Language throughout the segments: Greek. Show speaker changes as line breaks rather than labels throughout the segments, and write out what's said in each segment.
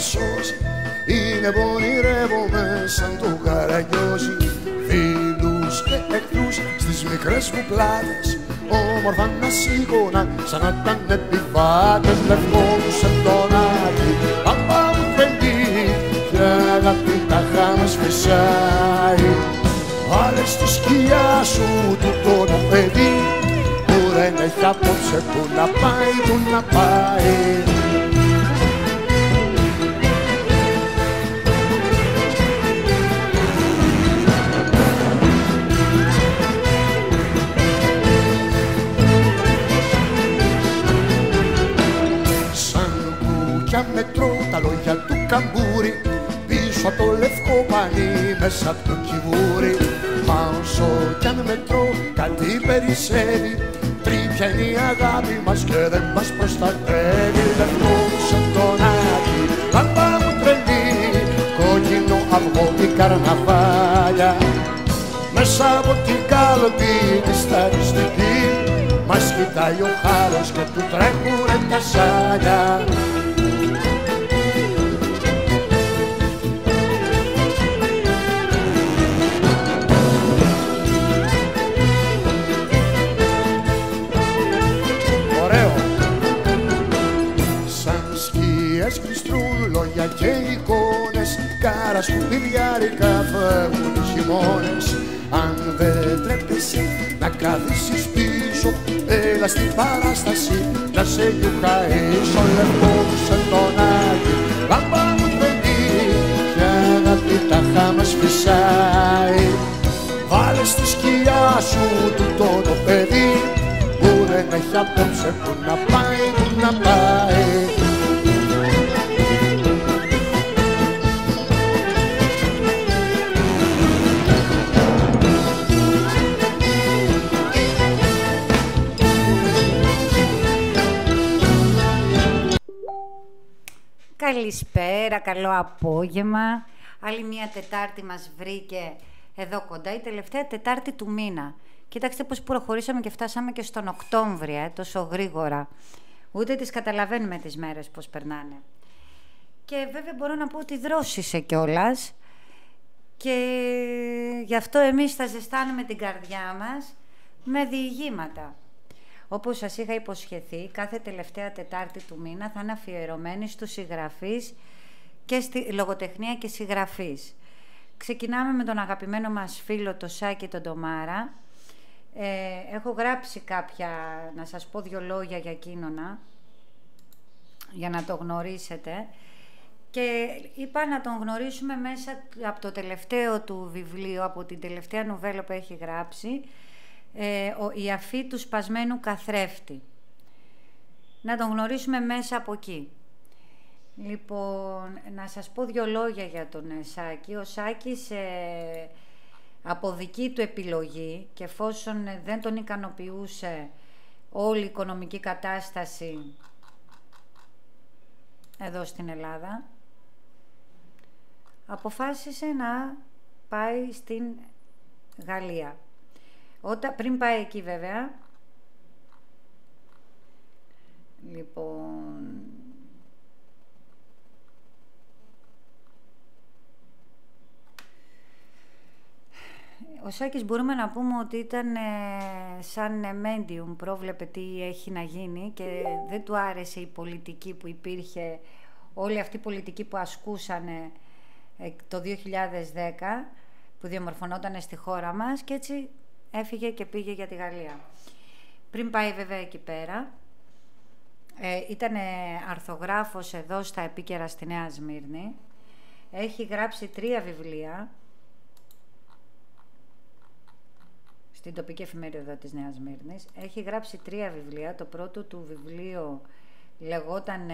σώσει. Είναι πονηρεύομαι σαν το Καραγκιόζι. Φίλους και εχθρούς στις μικρές μου πλάτες, όμορφα να σήκωνα σαν να ήταν επιβάτες. Λευκό μου σεντονάκι, παπά μου τρελή, κι αγάπη τα χάμες φυσάει. Βάλε στη σκιά σου τούτο το παιδί, που δεν έχει απόψε που να πάει, που να πάει. Μετρώ τα λόγια του καμπούρι, πίσω από το λευκό πανί, μέσα από το κιβούρι. Μα όσο κι αν μετρώ κάτι περισσεύει, τρίπια είναι η αγάπη μας και δεν μας προστατεύει. Λευκό μου σεντονάκι, παπά μου τρελή, κόκκινο αυγό η καρναβάλια. Μέσα από την κάλπη τη σταριστική μας κοιτάει ο χάρος και του τρέχουνε τα σάλια. Λόγια και εικόνες, κάρα σκουπιδιάρικα φεύγουν οι χειμώνες. Αν δεν τρέπεσαι να καθίσεις πίσω, έλα στην παράσταση να σε γιουχαίσω. Λευκό μου σεντονάκι, παπά μου παιδί, κι αγάπη τα χάμες φυσάει. Βάλε στη σκιά σου τούτο το παιδί, που δεν έχει απόψε που να πάει, που να πάει.
Καλησπέρα, καλό απόγευμα. Άλλη μια Τετάρτη μας βρήκε εδώ κοντά, η τελευταία Τετάρτη του μήνα. Κοίταξτε πώς προχωρήσαμε και φτάσαμε και στον Οκτώβρη, τόσο γρήγορα. Ούτε τις καταλαβαίνουμε τις μέρες πώς περνάνε. Και βέβαια μπορώ να πω ότι δρόσησε κιόλας. Και γι' αυτό εμείς θα ζεστάνουμε την καρδιά μας με διηγήματα. Όπως σας είχα υποσχεθεί, κάθε τελευταία Τετάρτη του μήνα θα είναι αφιερωμένη στους συγγραφείς και στη λογοτεχνία και συγγραφείς. Ξεκινάμε με τον αγαπημένο μας φίλο, το Σάκη τον Ντομάρα. Έχω γράψει κάποια, να σας πω δύο λόγια για εκείνονα, για να το γνωρίσετε. Και είπα να τον γνωρίσουμε μέσα από το τελευταίο του βιβλίο, από την τελευταία νουβέλα που έχει γράψει, η αφή του σπασμένου καθρέφτη. Να τον γνωρίσουμε μέσα από εκεί. Λοιπόν, να σας πω δύο λόγια για τον Σάκη. Ο Σάκης από δική του επιλογή, και εφόσον δεν τον ικανοποιούσε όλη η οικονομική κατάσταση εδώ στην Ελλάδα, αποφάσισε να πάει στην Γαλλία. Πριν πάει εκεί βέβαια, λοιπόν, ο Σάκης μπορούμε να πούμε ότι ήταν σαν medium, πρόβλεπε τι έχει να γίνει και δεν του άρεσε η πολιτική που υπήρχε, όλη αυτή η πολιτική που ασκούσανε το 2010, που διαμορφωνόταν στη χώρα μας, και έτσι έφυγε και πήγε για τη Γαλλία. Πριν πάει βέβαια εκεί πέρα, ήταν αρθογράφος εδώ στα Επίκαιρα στη Νέα Σμύρνη. Έχει γράψει 3 βιβλία στην τοπική εφημερίδα της Νέας Σμύρνης. Έχει γράψει 3 βιβλία. Το πρώτο του βιβλίο λεγόταν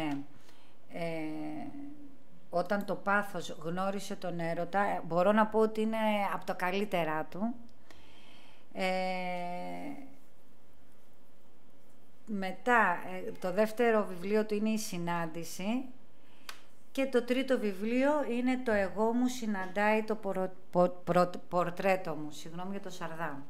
«Όταν το πάθος γνώρισε τον έρωτα». Μπορώ να πω ότι είναι από τα καλύτερά του. Μετά το δεύτερο βιβλίο του είναι «Η Συνάντηση», και το τρίτο βιβλίο είναι «Το εγώ μου συναντάει το πορτρέτο μου». Συγγνώμη για το Σαρδάμ.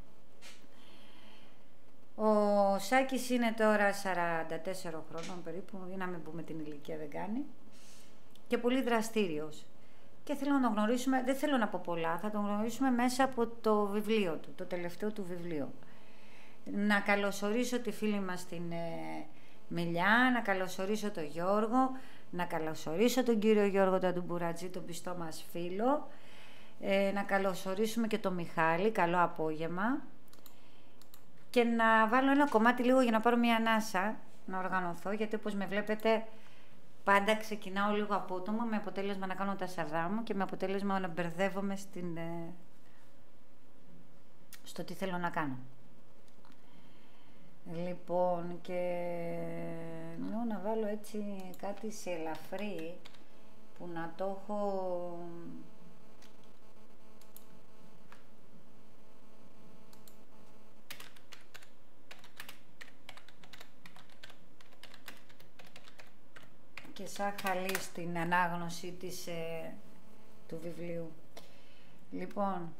Ο Σάκης είναι τώρα 44 χρόνων περίπου, ή να μην πούμε την ηλικία, δεν κάνει. και πολύ δραστήριος. Και θέλω να τον γνωρίσουμε, δεν θέλω να πω πολλά, θα τον γνωρίσουμε μέσα από το βιβλίο του, το τελευταίο του βιβλίο. Να καλωσορίσω τη φίλη μας την Μιλιά, να καλωσορίσω τον Γιώργο, να καλωσορίσω τον κύριο Γιώργο Ταντουμπουρατζή, τον πιστό μας φίλο, να καλωσορίσουμε και τον Μιχάλη, καλό απόγευμα, και να βάλω ένα κομμάτι λίγο για να πάρω μια ανάσα, να οργανωθώ, γιατί όπως με βλέπετε πάντα ξεκινάω λίγο απότομα, με αποτέλεσμα να κάνω τα σαρδά μου και με αποτέλεσμα να μπερδεύομαι στο τι θέλω να κάνω. Λοιπόν, και να βάλω έτσι κάτι σε ελαφρύ που να το έχω... και σαν χαλί στην ανάγνωση του βιβλίου. Λοιπόν,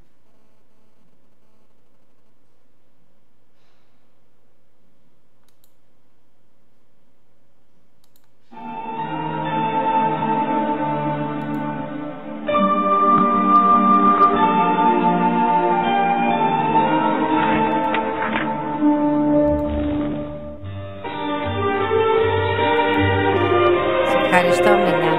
ευχαριστώ, Μίλα.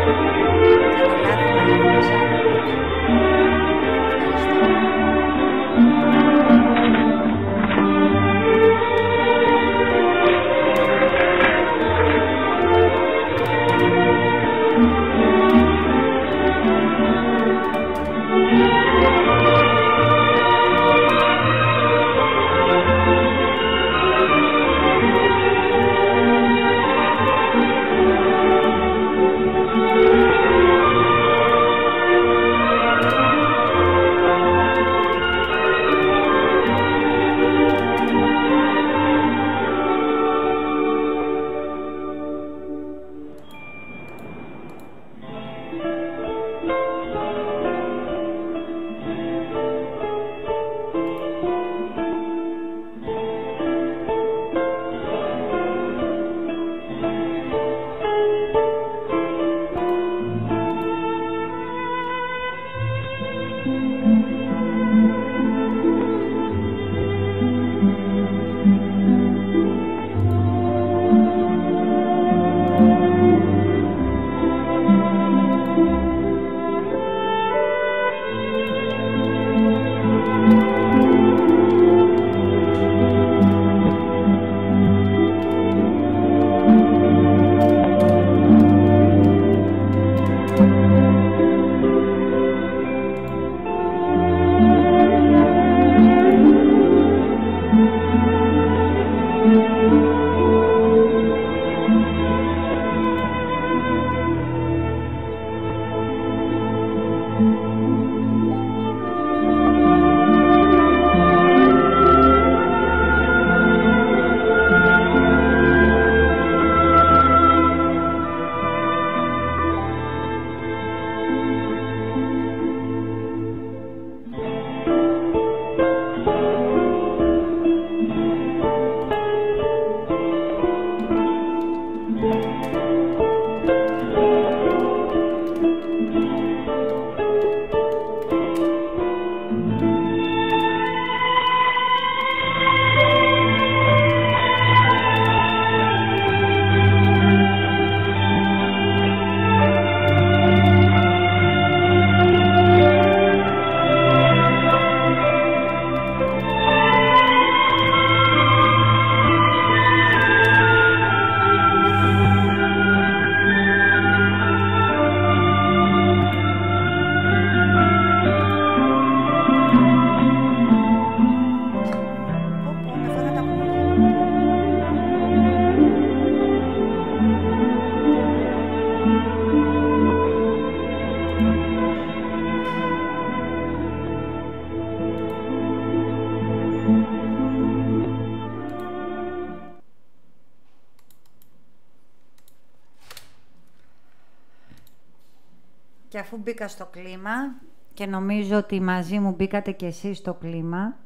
Και αφού μπήκα στο κλίμα, και νομίζω ότι μαζί μου μπήκατε και εσείς στο κλίμα,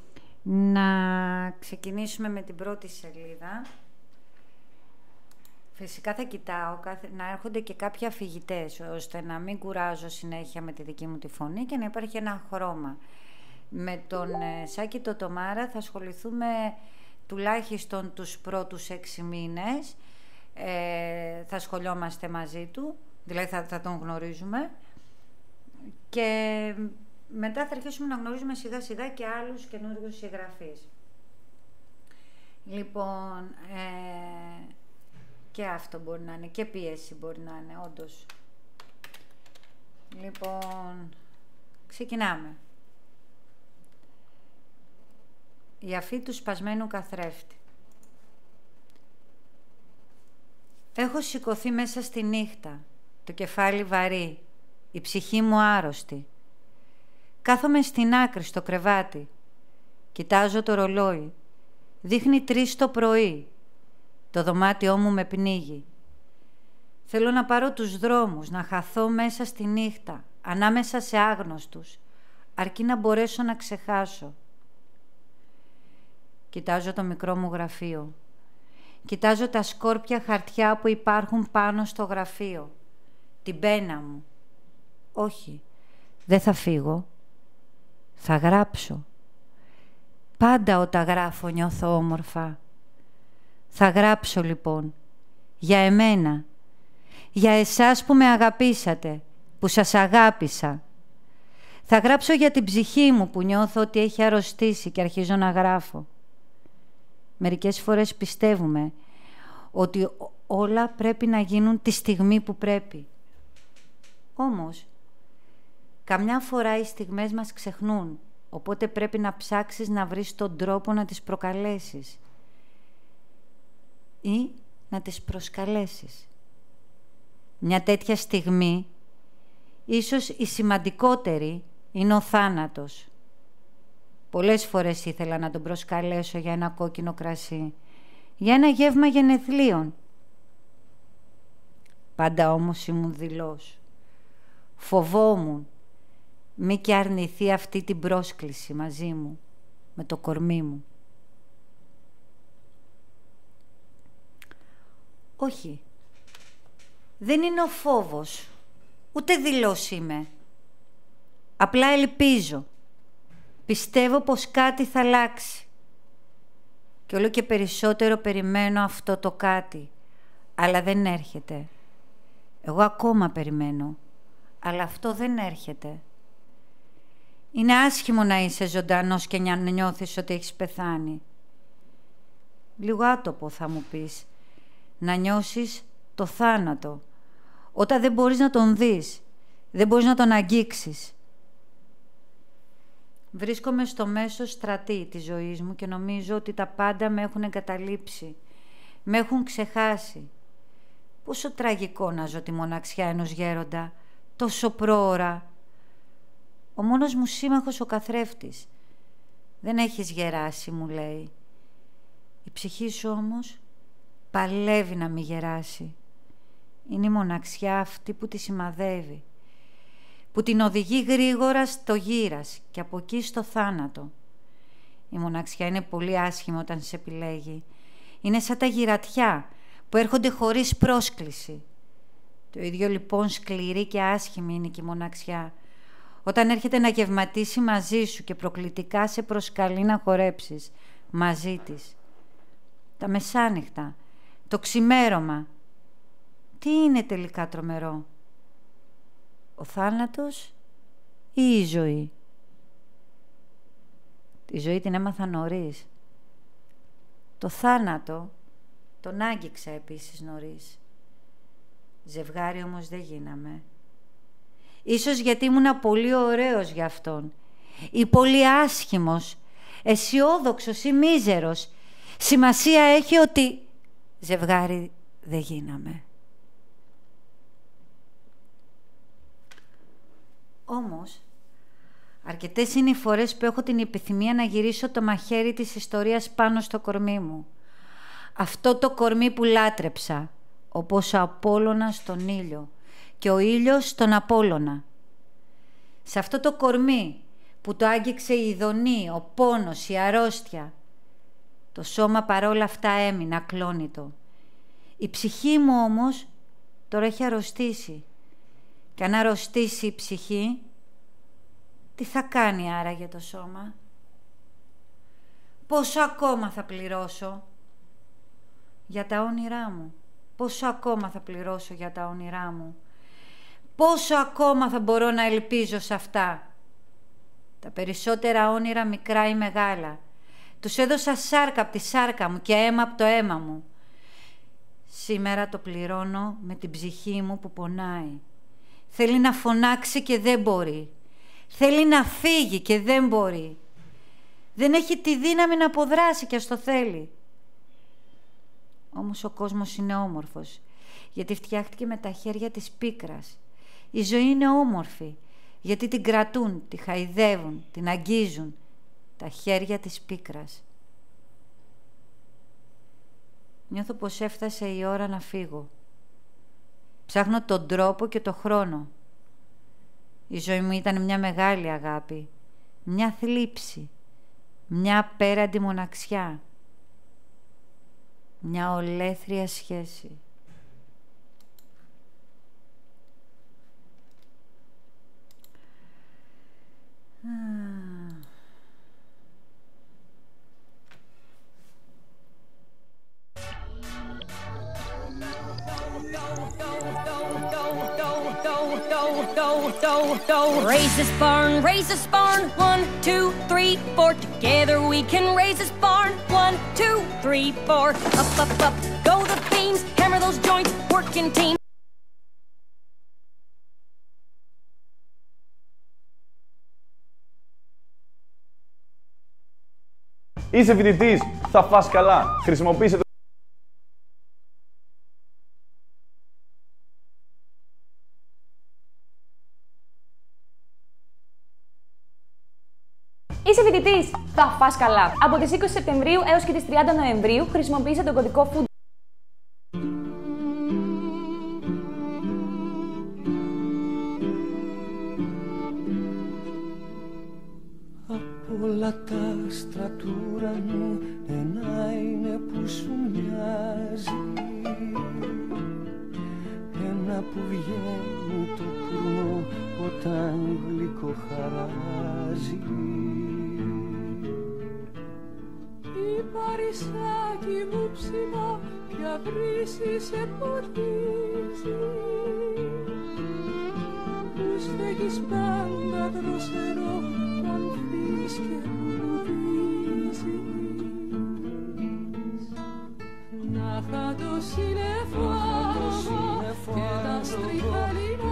να ξεκινήσουμε με την πρώτη σελίδα. Φυσικά θα κοιτάω να έρχονται και κάποιοι αφηγητές, ώστε να μην κουράζω συνέχεια με τη δική μου τη φωνή και να υπάρχει ένα χρώμα. Με τον Σάκη το Τομάρα θα ασχοληθούμε τουλάχιστον τους πρώτους 6 μήνες. Θα ασχολιόμαστε μαζί του, δηλαδή θα τον γνωρίζουμε. Και μετά θα αρχίσουμε να γνωρίζουμε σιγά σιγά και άλλους καινούριους συγγραφείς. Λοιπόν, και αυτό μπορεί να είναι, και πίεση μπορεί να είναι, όντως. Λοιπόν, ξεκινάμε. Η αφή του σπασμένου καθρέφτη. Έχω σηκωθεί μέσα στη νύχτα, το κεφάλι βαρύ, η ψυχή μου άρρωστη. Κάθομαι στην άκρη στο κρεβάτι, κοιτάζω το ρολόι, δείχνει 3 το πρωί, το δωμάτιό μου με πνίγει. Θέλω να πάρω τους δρόμους, να χαθώ μέσα στη νύχτα, ανάμεσα σε άγνωστους, αρκεί να μπορέσω να ξεχάσω. Κοιτάζω το μικρό μου γραφείο. Κοιτάζω τα σκόρπια χαρτιά που υπάρχουν πάνω στο γραφείο. Την πένα μου. Όχι, δεν θα φύγω. Θα γράψω. Πάντα όταν γράφω νιώθω όμορφα. Θα γράψω λοιπόν. Για εμένα. Για εσάς που με αγαπήσατε. Που σας αγάπησα. Θα γράψω για την ψυχή μου που νιώθω ότι έχει αρρωστήσει και αρχίζω να γράφω. Μερικές φορές πιστεύουμε ότι όλα πρέπει να γίνουν τη στιγμή που πρέπει. Όμως, καμιά φορά οι στιγμές μας ξεχνούν, οπότε πρέπει να ψάξεις να βρεις τον τρόπο να τις προκαλέσεις ή να τις προσκαλέσεις. Μια τέτοια στιγμή, ίσως η σημαντικότερη, είναι ο θάνατος. Πολλές φορές ήθελα να τον προσκαλέσω για ένα κόκκινο κρασί, για ένα γεύμα γενεθλίων. Πάντα όμως ήμουν δειλός. Φοβόμουν μη και αρνηθεί αυτή την πρόσκληση μαζί μου, με το κορμί μου. Όχι, δεν είναι ο φόβος, ούτε δειλός είμαι. Απλά ελπίζω. Πιστεύω πως κάτι θα αλλάξει. Και όλο και περισσότερο περιμένω αυτό το κάτι. Αλλά δεν έρχεται. Εγώ ακόμα περιμένω. Αλλά αυτό δεν έρχεται. Είναι άσχημο να είσαι ζωντανός και να νιώθεις ότι έχεις πεθάνει. Λίγο άτοπο θα μου πεις. Να νιώσεις το θάνατο. Όταν δεν μπορείς να τον δεις. Δεν μπορείς να τον αγγίξεις. Βρίσκομαι στο μέσο στρατή της ζωής μου και νομίζω ότι τα πάντα με έχουν εγκαταλείψει. Με έχουν ξεχάσει. Πόσο τραγικό να ζω τη μοναξιά ενός γέροντα, τόσο πρόωρα. Ο μόνος μου σύμμαχος ο καθρέφτης. Δεν έχεις γεράσει, μου λέει. Η ψυχή σου όμως παλεύει να μη γεράσει. Είναι η μοναξιά αυτή που τη σημαδεύει, που την οδηγεί γρήγορα στο γύρας και από εκεί στο θάνατο. Η μοναξιά είναι πολύ άσχημη όταν σε επιλέγει. Είναι σαν τα γυρατιά που έρχονται χωρίς πρόσκληση. Το ίδιο λοιπόν σκληρή και άσχημη είναι και η μοναξιά, όταν έρχεται να γευματίσει μαζί σου και προκλητικά σε προσκαλεί να χορέψεις μαζί της. Τα μεσάνυχτα, το ξημέρωμα. Τι είναι τελικά τρομερό? Ο θάνατος ή η ζωή? Τη ζωή την έμαθα νωρίς. Το θάνατο τον άγγιξα επίσης νωρίς. Ζευγάρι όμως δεν γίναμε. Ίσως γιατί ήμουνα πολύ ωραίος για αυτόν, ή πολύ άσχημος, αισιόδοξος ή μίζερος. Σημασία έχει ότι ζευγάρι δεν γίναμε. Όμως, αρκετές είναι οι φορές που έχω την επιθυμία να γυρίσω το μαχαίρι της ιστορίας πάνω στο κορμί μου. Αυτό το κορμί που λάτρεψα, όπως ο Απόλλωνας στον ήλιο και ο ήλιος στον Απόλλωνα. Σε αυτό το κορμί που το άγγιξε η ειδονή, ο πόνος, η αρρώστια. Το σώμα παρόλα αυτά έμεινε ακλόνητο. Η ψυχή μου όμως τώρα έχει αρρωστήσει. Και αν αρρωστήσει η ψυχή, τι θα κάνει άραγε το σώμα? Πόσο ακόμα θα πληρώσω για τα όνειρά μου? Πόσο ακόμα θα πληρώσω για τα όνειρά μου? Πόσο ακόμα θα μπορώ να ελπίζω σε αυτά? Τα περισσότερα όνειρα, μικρά ή μεγάλα, τους έδωσα σάρκα από τη σάρκα μου και αίμα από το αίμα μου. Σήμερα το πληρώνω με την ψυχή μου που πονάει. Θέλει να φωνάξει και δεν μπορεί. Θέλει να φύγει και δεν μπορεί. Δεν έχει τη δύναμη να αποδράσει και ας το θέλει. Όμως ο κόσμος είναι όμορφος, γιατί φτιάχτηκε με τα χέρια της πίκρας. Η ζωή είναι όμορφη, γιατί την κρατούν, τη χαϊδεύουν, την αγγίζουν τα χέρια της πίκρας. Νιώθω πως έφτασε η ώρα να φύγω. Ψάχνω τον τρόπο και τον χρόνο. Η ζωή μου ήταν μια μεγάλη αγάπη, μια θλίψη, μια απέραντη μοναξιά, μια ολέθρια σχέση.
Raise this barn, 1, 2, 3, 4. Together we can raise this barn, 1, 2, 3, 4. Up, up, up, go the beams, hammer those joints, working team.
Είσαι φοιτητής, θα φας καλά. Χρησιμοποίησε το...
Είσαι φοιτητής, θα φας καλά. Από τις 20 Σεπτεμβρίου έως και τις 30 Νοεμβρίου χρησιμοποίησε τον κωδικό FOOD.
Απ' όλα τα άστρα του ουρανού ένα είναι που σου μοιάζει, ένα που βγαίνει το πουρνό όταν γλυκοχαράζει. Η παρισάκι μου ψηλά πια βρύση σε ποτίζει, που στέκεις πάντα δροσερό πανθείς και λουδίζεις. Να είχα το συννεφάρω και τα στριχαλινάρι,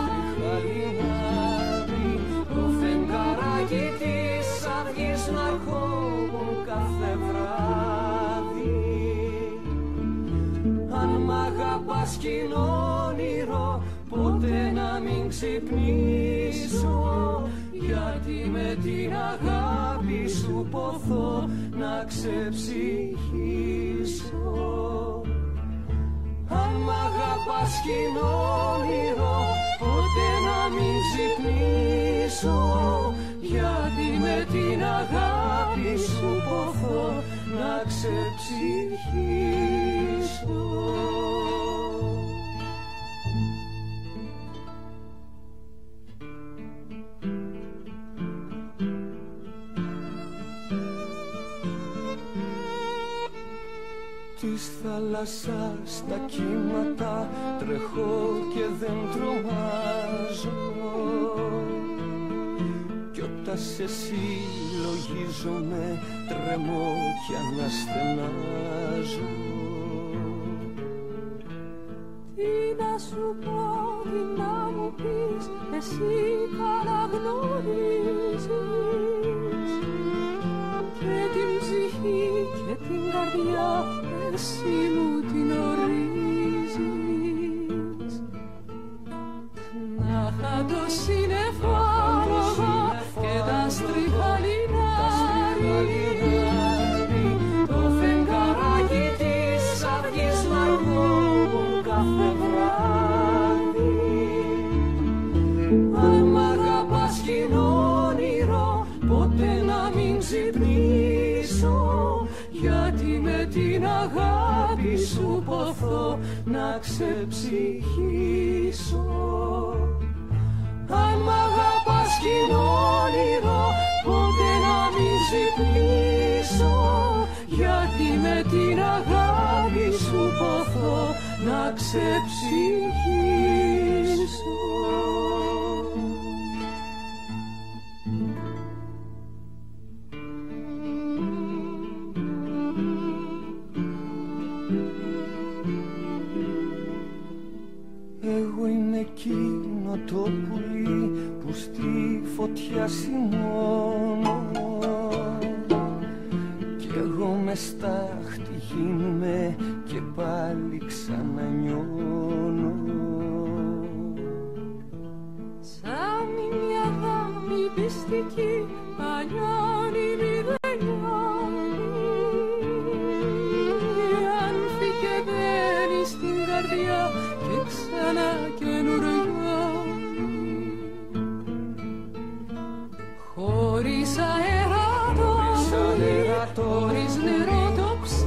το φεγγαράκι της αυγής να ερχόμουν κάθε βράδυ. Αν μ' αγαπάς κι είναι όνειρο, ποτέ να μην ξυπνήσω, γιατί με την αγάπη σου ποθώ να ξεψυχήσω. Αν μ' αγαπάς κι είναι όνειρο, ποτέ να μην ξυπνήσω, γιατί με την αγάπη σου ποθώ να ξεψυχήσω. Της θάλασσας τα κύματα τρέχω και δεν τρομάζω, κι όταν σε συλλογίζομαι τρεμώ κι αναστενάζω. Τι να σου πω, τι να μου πεις, εσύ καλά γνωρίζεις, και την ψυχή και την καρδιά εσύ μου την ορίζεις. Να είχα το συννεφάρω και τα στριχαλινάρι, το φεγγαράκι της αυγής να ερχόμουν κάθε βράδυ. Αν μ' αγαπάς κι είναι όνειρο, ποτέ να μην ξυπνήσω, γιατί με την αγάπη αγάπη σου ποθώ να ξεψυχήσω. Αν μ' αγαπάς κι είναι όνειρο, ποτέ να μην ξυπνήσω, γιατί με την αγάπη σου ποθώ να ξεψυχήσω. Εγώ είμαι εκείνο το πουλί που στη φωτιά σημώνω, κι εγώ μες στάχτη γίνουμε και πάλι ξανανιώνω.
Σαν μια δάμη πιστική, ανιώνυμη δεν νιώνει, αν φύγε μπαίνει στην καρδιά και ξανά καινουριώνει. Χωρίς αέρα το αμμούδι, χωρίς νερό το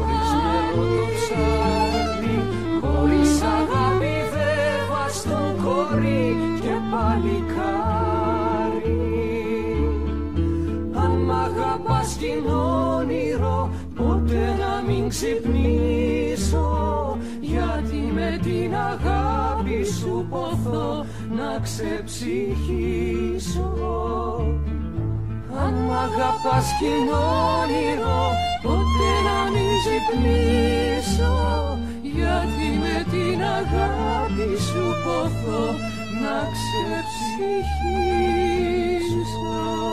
ψάρι, χωρίς αγάπη βέβαια στον κορί και παλικάρι. Αν μ' αγαπάς κι είναι όνειρο, ποτέ να μην ξυπνήσω, γιατί με την αγάπη σου ποθώ να ξεψυχήσω. Αν μ' αγαπάς κι είναι όνειρο, ποτέ να μην ξυπνήσω, γιατί με την αγάπη σου ποθώ να ξεψυχήσω.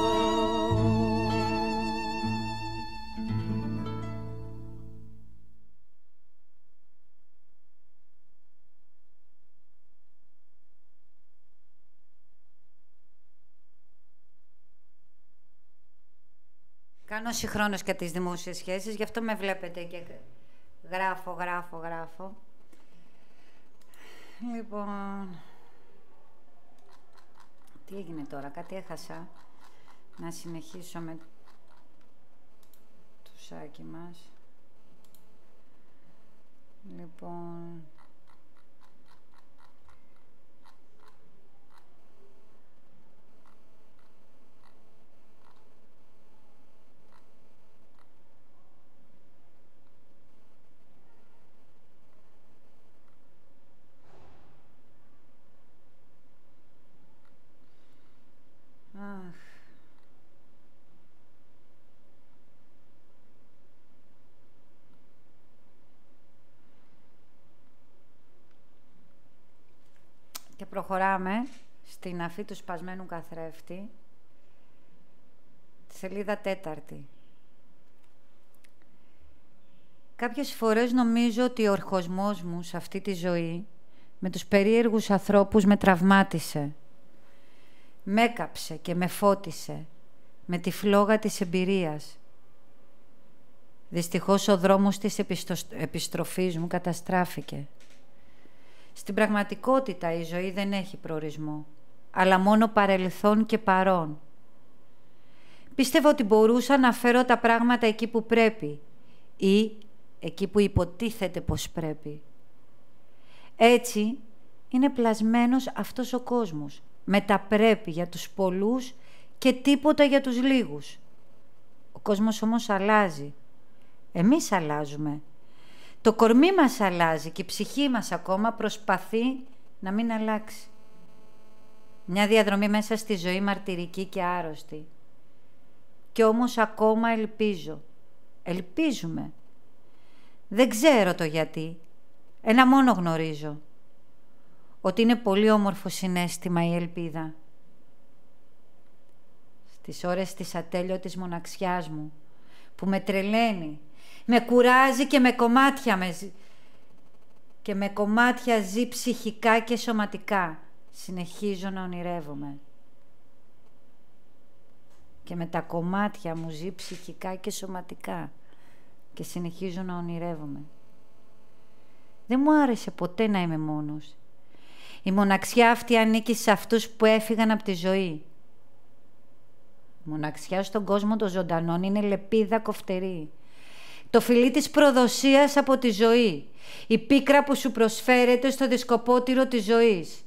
Κάνω συγχρόνως και τις δημόσιες σχέσεις, γι' αυτό με βλέπετε και γράφω. Λοιπόν, τι έγινε τώρα, κάτι έχασα. Να συνεχίσω με το σάκι μας. Λοιπόν... Και προχωράμε στην αφή του σπασμένου καθρέφτη, σελίδα 4. Κάποιες φορές νομίζω ότι ο ορχοσμός μου σε αυτή τη ζωή με τους περίεργους ανθρώπους με τραυμάτισε. Μ' έκαψε και με φώτισε με τη φλόγα της εμπειρίας. Δυστυχώς ο δρόμος της επιστροφής μου καταστράφηκε. Στην πραγματικότητα η ζωή δεν έχει προορισμό, αλλά μόνο παρελθόν και παρόν. Πίστευα ότι μπορούσα να φέρω τα πράγματα εκεί που πρέπει ή εκεί που υποτίθεται πως πρέπει. Έτσι είναι πλασμένος αυτός ο κόσμος, με τα πρέπει για τους πολλούς και τίποτα για τους λίγους. Ο κόσμος όμως αλλάζει. Εμείς αλλάζουμε. Το κορμί μας αλλάζει και η ψυχή μας ακόμα προσπαθεί να μην αλλάξει. Μια διαδρομή μέσα στη ζωή μαρτυρική και άρρωστη. Κι όμως ακόμα ελπίζω. Ελπίζουμε. Δεν ξέρω το γιατί. Ένα μόνο γνωρίζω. Ότι είναι πολύ όμορφο συναίσθημα η ελπίδα. Στις ώρες της ατέλειωτης μοναξιάς μου, που με τρελαίνει, με κουράζει και με κομμάτια ζει ψυχικά και σωματικά, συνεχίζω να ονειρεύομαι. Και με τα κομμάτια μου ζει ψυχικά και σωματικά και συνεχίζω να ονειρεύομαι. Δεν μου άρεσε ποτέ να είμαι μόνος. Η μοναξιά αυτή ανήκει σε αυτούς που έφυγαν από τη ζωή. Η μοναξιά στον κόσμο των ζωντανών είναι λεπίδα κοφτερή. το φιλί της προδοσίας από τη ζωή, η πίκρα που σου προσφέρεται στο δισκοπότηρο της ζωής.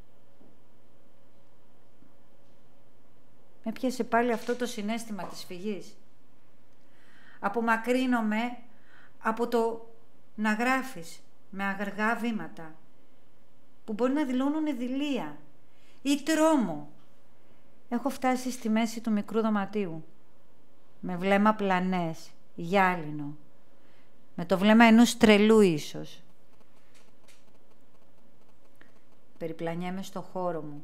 Με πιάσε πάλι αυτό το συναίσθημα της φυγής. Απομακρύνομαι από το να γράφεις με αργά βήματα που μπορεί να δηλώνουν δειλία ή τρόμο. Έχω φτάσει στη μέση του μικρού δωματίου με βλέμμα πλανές, γυάλινο, με το βλέμμα ενός τρελού ίσως. Περιπλανιέμαι στο χώρο μου.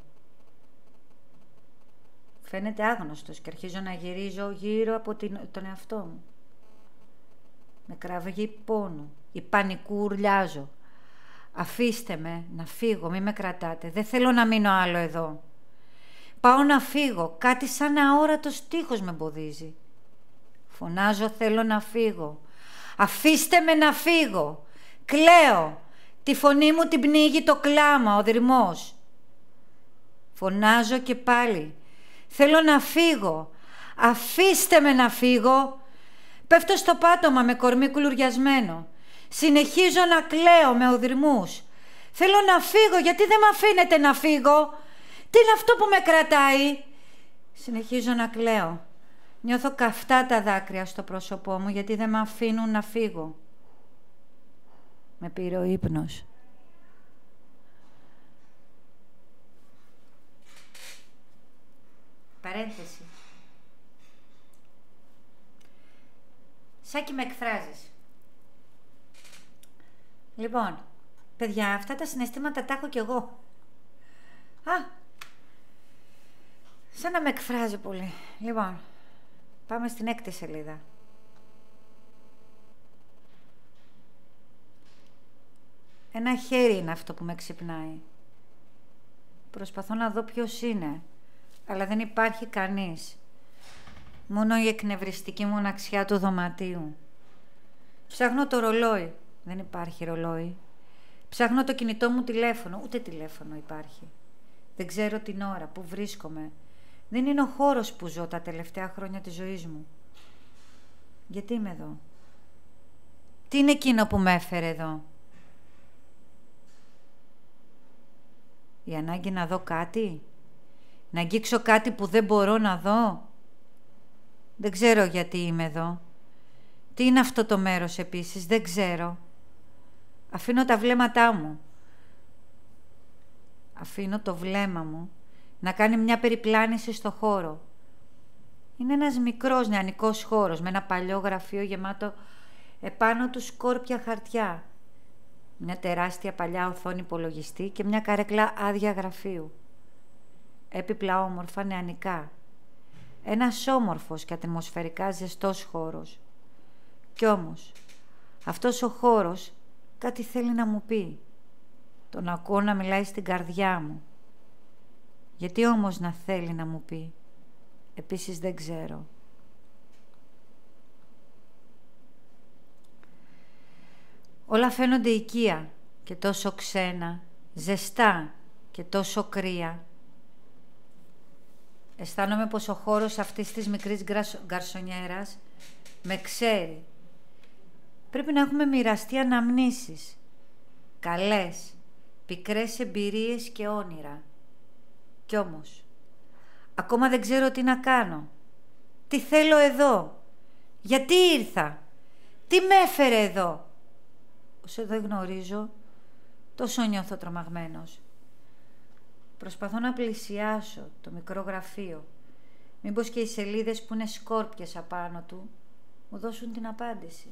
Φαίνεται άγνωστος και αρχίζω να γυρίζω γύρω από τον εαυτό μου. Με κραυγή πόνου ή πανικού ουρλιάζω. Αφήστε με να φύγω, μη με κρατάτε. Δεν θέλω να μείνω άλλο εδώ. Πάω να φύγω, κάτι σαν αόρατος τείχος με εμποδίζει. Φωνάζω, θέλω να φύγω. Αφήστε με να φύγω. Κλαίω. Τη φωνή μου την πνίγει το κλάμα, ο δρυμός. Φωνάζω και πάλι. Θέλω να φύγω. Αφήστε με να φύγω. Πέφτω στο πάτωμα με κορμί κουλουριασμένο. Συνεχίζω να κλαίω με οδυρμούς. Θέλω να φύγω, γιατί δεν με αφήνετε να φύγω. Τι είναι αυτό που με κρατάει. Συνεχίζω να κλαίω. Νιώθω καυτά τα δάκρυα στο πρόσωπό μου, γιατί δεν με αφήνουν να φύγω. Με πήρε ο ύπνος. Παρένθεση. Σάκη, με εκφράζεις. Λοιπόν, παιδιά, αυτά τα συναισθήματα τα έχω κι εγώ. Σαν να με εκφράζει πολύ. Λοιπόν, πάμε στην 6η σελίδα. Ένα χέρι είναι αυτό που με ξυπνάει. Προσπαθώ να δω ποιος είναι, αλλά δεν υπάρχει κανείς. Μόνο η εκνευριστική μοναξιά του δωματίου. Ψάχνω το ρολόι. Δεν υπάρχει ρολόι. Ψάχνω το κινητό μου τηλέφωνο. Ούτε τηλέφωνο υπάρχει. Δεν ξέρω την ώρα, που βρίσκομαι. Δεν είναι ο χώρος που ζω τα τελευταία χρόνια της ζωής μου. Γιατί είμαι εδώ. Τι είναι εκείνο που με έφερε εδώ. Η ανάγκη να δω κάτι. Να αγγίξω κάτι που δεν μπορώ να δω. Δεν ξέρω γιατί είμαι εδώ. Τι είναι αυτό το μέρος επίσης, δεν ξέρω. Αφήνω τα βλέμματά μου. Αφήνω το βλέμμα μου να κάνει μια περιπλάνηση στο χώρο. Είναι ένας μικρός νεανικός χώρος με ένα παλιό γραφείο γεμάτο επάνω του σκόρπια χαρτιά. Μια τεράστια παλιά οθόνη υπολογιστή και μια καρέκλα άδεια γραφείου. Έπιπλα όμορφα νεανικά. Ένας όμορφος και ατμοσφαιρικά ζεστός χώρος. Κι όμως, αυτός ο χώρος κάτι θέλει να μου πει. Τον ακούω να μιλάει στην καρδιά μου. Γιατί όμως να θέλει να μου πει. Επίσης δεν ξέρω. Όλα φαίνονται οικεία και τόσο ξένα, ζεστά και τόσο κρύα. Αισθάνομαι πως ο χώρος αυτής της μικρής γκαρσονιέρας με ξέρει. Πρέπει να έχουμε μοιραστεί αναμνήσεις, καλές, πικρές εμπειρίες και όνειρα. Κι όμως, ακόμα δεν ξέρω τι να κάνω. Τι θέλω εδώ. Γιατί ήρθα. Τι με έφερε εδώ. Όσο δεν γνωρίζω, τόσο νιώθω τρομαγμένος. Προσπαθώ να πλησιάσω το μικρό γραφείο. Μήπως και οι σελίδες που είναι σκόρπιες απάνω του μου δώσουν την απάντηση.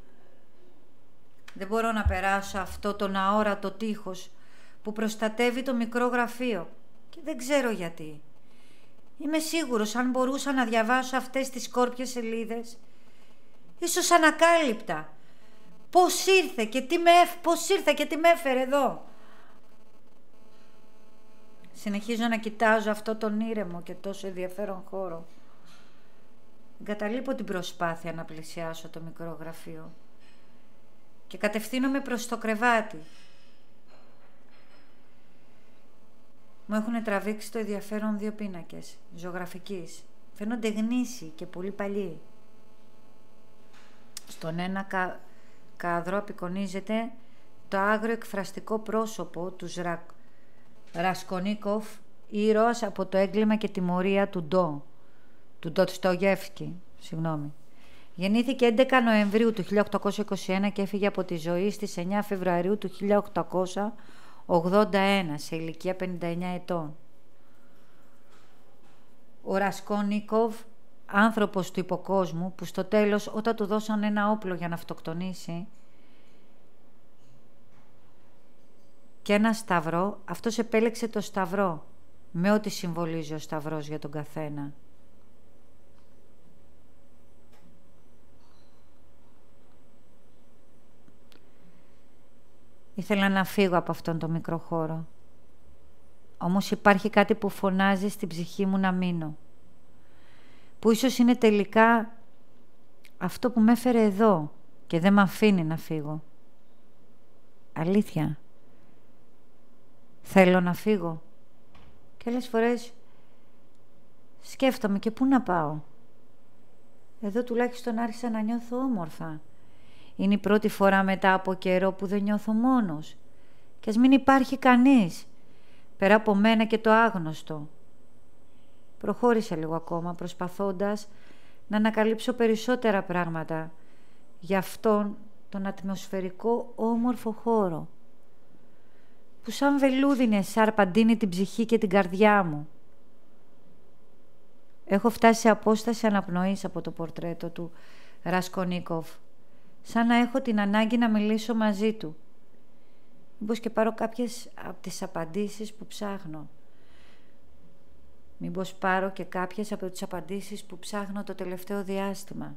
Δεν μπορώ να περάσω αυτό τον αόρατο τείχος που προστατεύει το μικρό γραφείο και δεν ξέρω γιατί. Είμαι σίγουρος αν μπορούσα να διαβάσω αυτές τις σκόρπιες σελίδες, ίσως ανακάλυπτα πώς ήρθε και τι με έφερε εδώ. Συνεχίζω να κοιτάζω αυτό τον ήρεμο και τόσο ενδιαφέρον χώρο. Εγκαταλείπω την προσπάθεια να πλησιάσω το μικρό γραφείο και κατευθύνομαι προς το κρεβάτι. Μου έχουν τραβήξει το ενδιαφέρον 2 πίνακες ζωγραφικής. Φαίνονται γνήσιοι και πολύ παλιοί. Στον ένα κάδρο απεικονίζεται το άγριο εκφραστικό πρόσωπο του Ρασκονίκοφ, ήρωας από το έγκλημα και τιμωρία του Ντοστογεύσκη. Γεννήθηκε 11 Νοεμβρίου του 1821 και έφυγε από τη ζωή στις 9 Φεβρουαρίου του 1881 σε ηλικία 59 ετών. Ο Ρασκονίκοφ, άνθρωπος του υποκόσμου, που στο τέλος όταν του δώσαν ένα όπλο για να αυτοκτονήσει και ένα σταυρό, αυτός επέλεξε το σταυρό με ό,τι συμβολίζει ο σταυρός για τον καθένα. Ήθελα να φύγω από αυτόν τον μικρό χώρο. Όμως υπάρχει κάτι που φωνάζει στην ψυχή μου να μείνω. Που ίσως είναι τελικά αυτό που με έφερε εδώ και δεν με αφήνει να φύγω. Αλήθεια. Θέλω να φύγω. Και άλλες φορές σκέφτομαι και πού να πάω. Εδώ τουλάχιστον άρχισα να νιώθω όμορφα. Είναι η πρώτη φορά μετά από καιρό που δεν νιώθω μόνος. Και ας μην υπάρχει κανείς, πέρα από μένα και το άγνωστο. Προχώρησα λίγο ακόμα, προσπαθώντας να ανακαλύψω περισσότερα πράγματα για αυτόν τον ατμοσφαιρικό όμορφο χώρο, που σαν βελούδινε σάρπα ντύνει την ψυχή και την καρδιά μου. Έχω φτάσει σε απόσταση αναπνοής από το πορτρέτο του Ρασκονίκοφ, σαν να έχω την ανάγκη να μιλήσω μαζί του. Μήπως και πάρω κάποιες από τις απαντήσεις που ψάχνω. Μήπως πάρω και κάποιες από τις απαντήσεις που ψάχνω το τελευταίο διάστημα.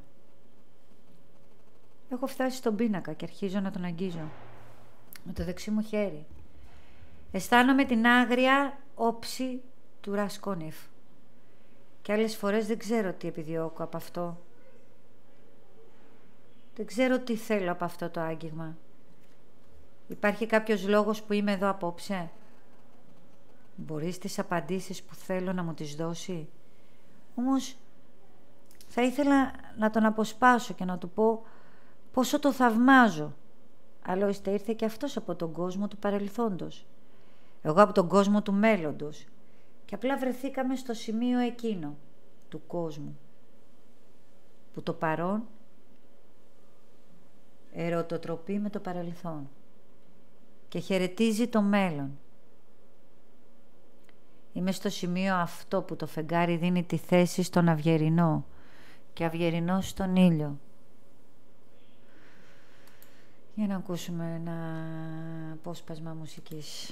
Έχω φτάσει στον πίνακα και αρχίζω να τον αγγίζω με το δεξί μου χέρι. Αισθάνομαι την άγρια όψη του Ρασκόνιφ. Και άλλες φορές δεν ξέρω τι επιδιώκω από αυτό. Δεν ξέρω τι θέλω από αυτό το άγγιγμα. Υπάρχει κάποιος λόγος που είμαι εδώ απόψε? Μπορείς τις απαντήσεις που θέλω να μου τις δώσει? Όμως θα ήθελα να τον αποσπάσω και να του πω πόσο το θαυμάζω. Άλλωστε ήρθε και αυτός από τον κόσμο του παρελθόντος. Εγώ από τον κόσμο του μέλλοντος. Και απλά βρεθήκαμε στο σημείο εκείνο του κόσμου, που το παρόν ερωτοτροπεί με το παρελθόν και χαιρετίζει το μέλλον. Είμαι στο σημείο αυτό που το φεγγάρι δίνει τη θέση στον αυγερινό και αυγερινό στον ήλιο. Για να ακούσουμε ένα απόσπασμα μουσικής.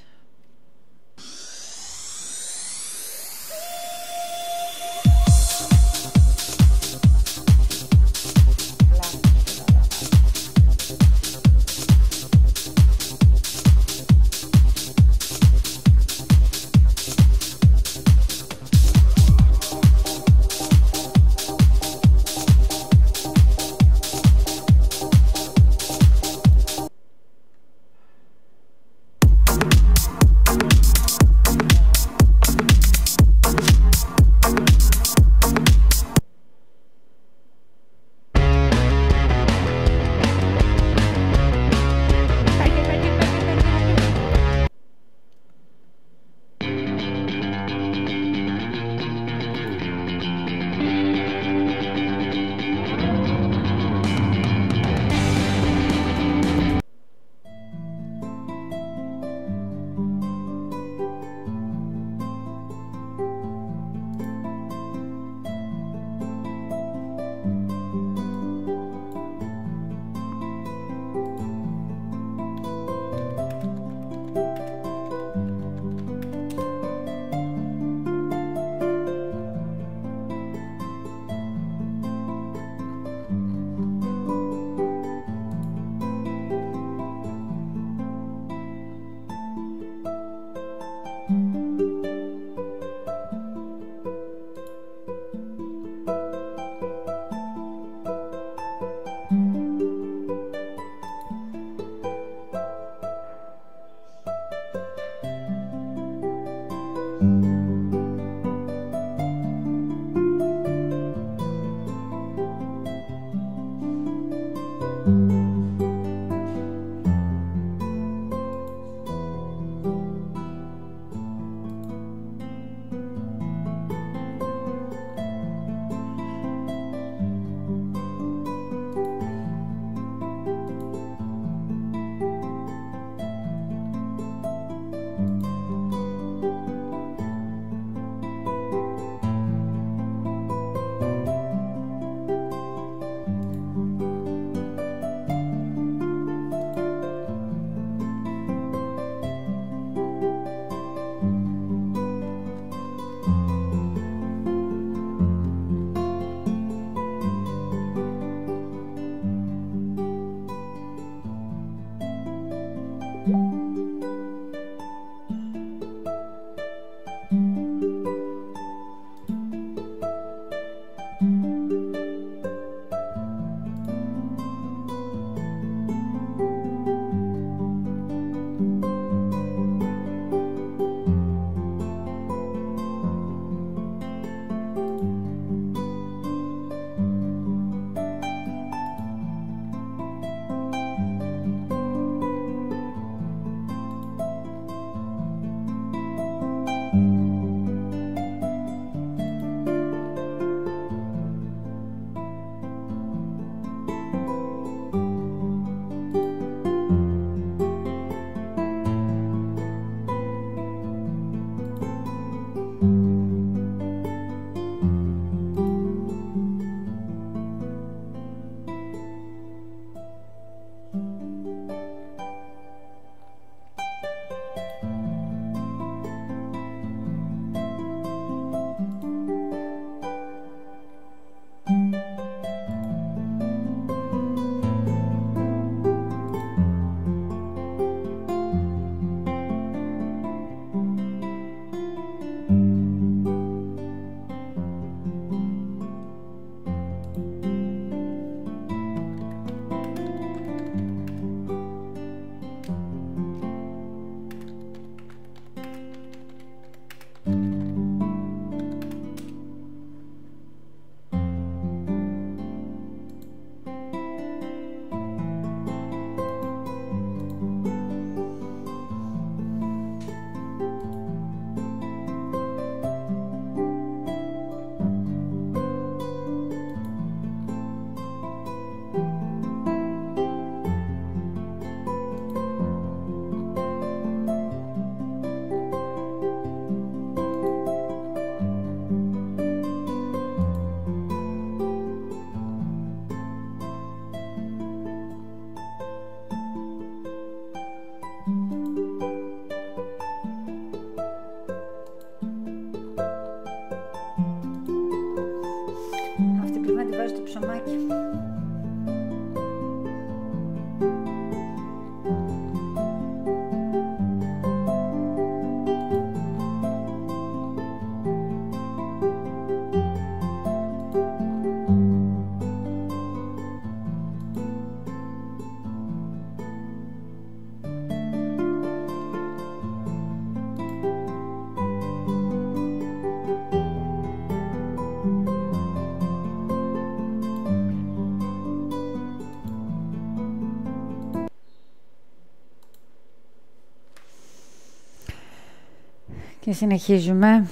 Και συνεχίζουμε.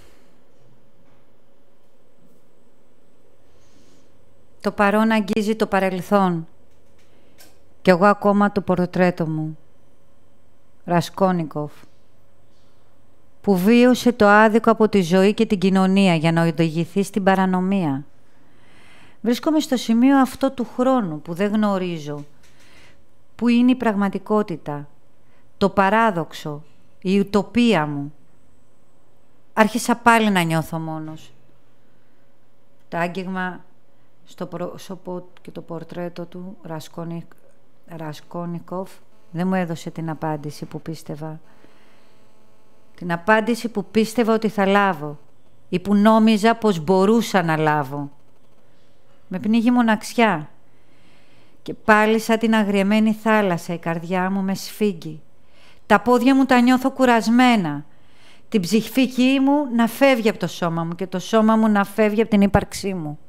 Το παρόν αγγίζει το παρελθόν κι εγώ ακόμα το πορτρέτο μου. Ρασκόνικοφ, που βίωσε το άδικο από τη ζωή και την κοινωνία για να οδηγηθεί στην παρανομία. Βρίσκομαι στο σημείο αυτό του χρόνου που δεν γνωρίζω, που είναι η πραγματικότητα, το παράδοξο, η ουτοπία μου. Άρχισα πάλι να νιώθω μόνος. Το άγγιγμα στο πρόσωπο και το πορτρέτο του, Ρασκόνικοφ, δεν μου έδωσε την απάντηση που πίστευα. Την απάντηση που πίστευα ότι θα λάβω ή που νόμιζα πως μπορούσα να λάβω. Με πνίγει μοναξιά και πάλι σαν την αγριεμένη θάλασσα η καρδιά μου με σφίγγει. Τα πόδια μου τα νιώθω κουρασμένα. Την ψυχική μου να φεύγει από το σώμα μου και το σώμα μου να φεύγει από την ύπαρξή μου.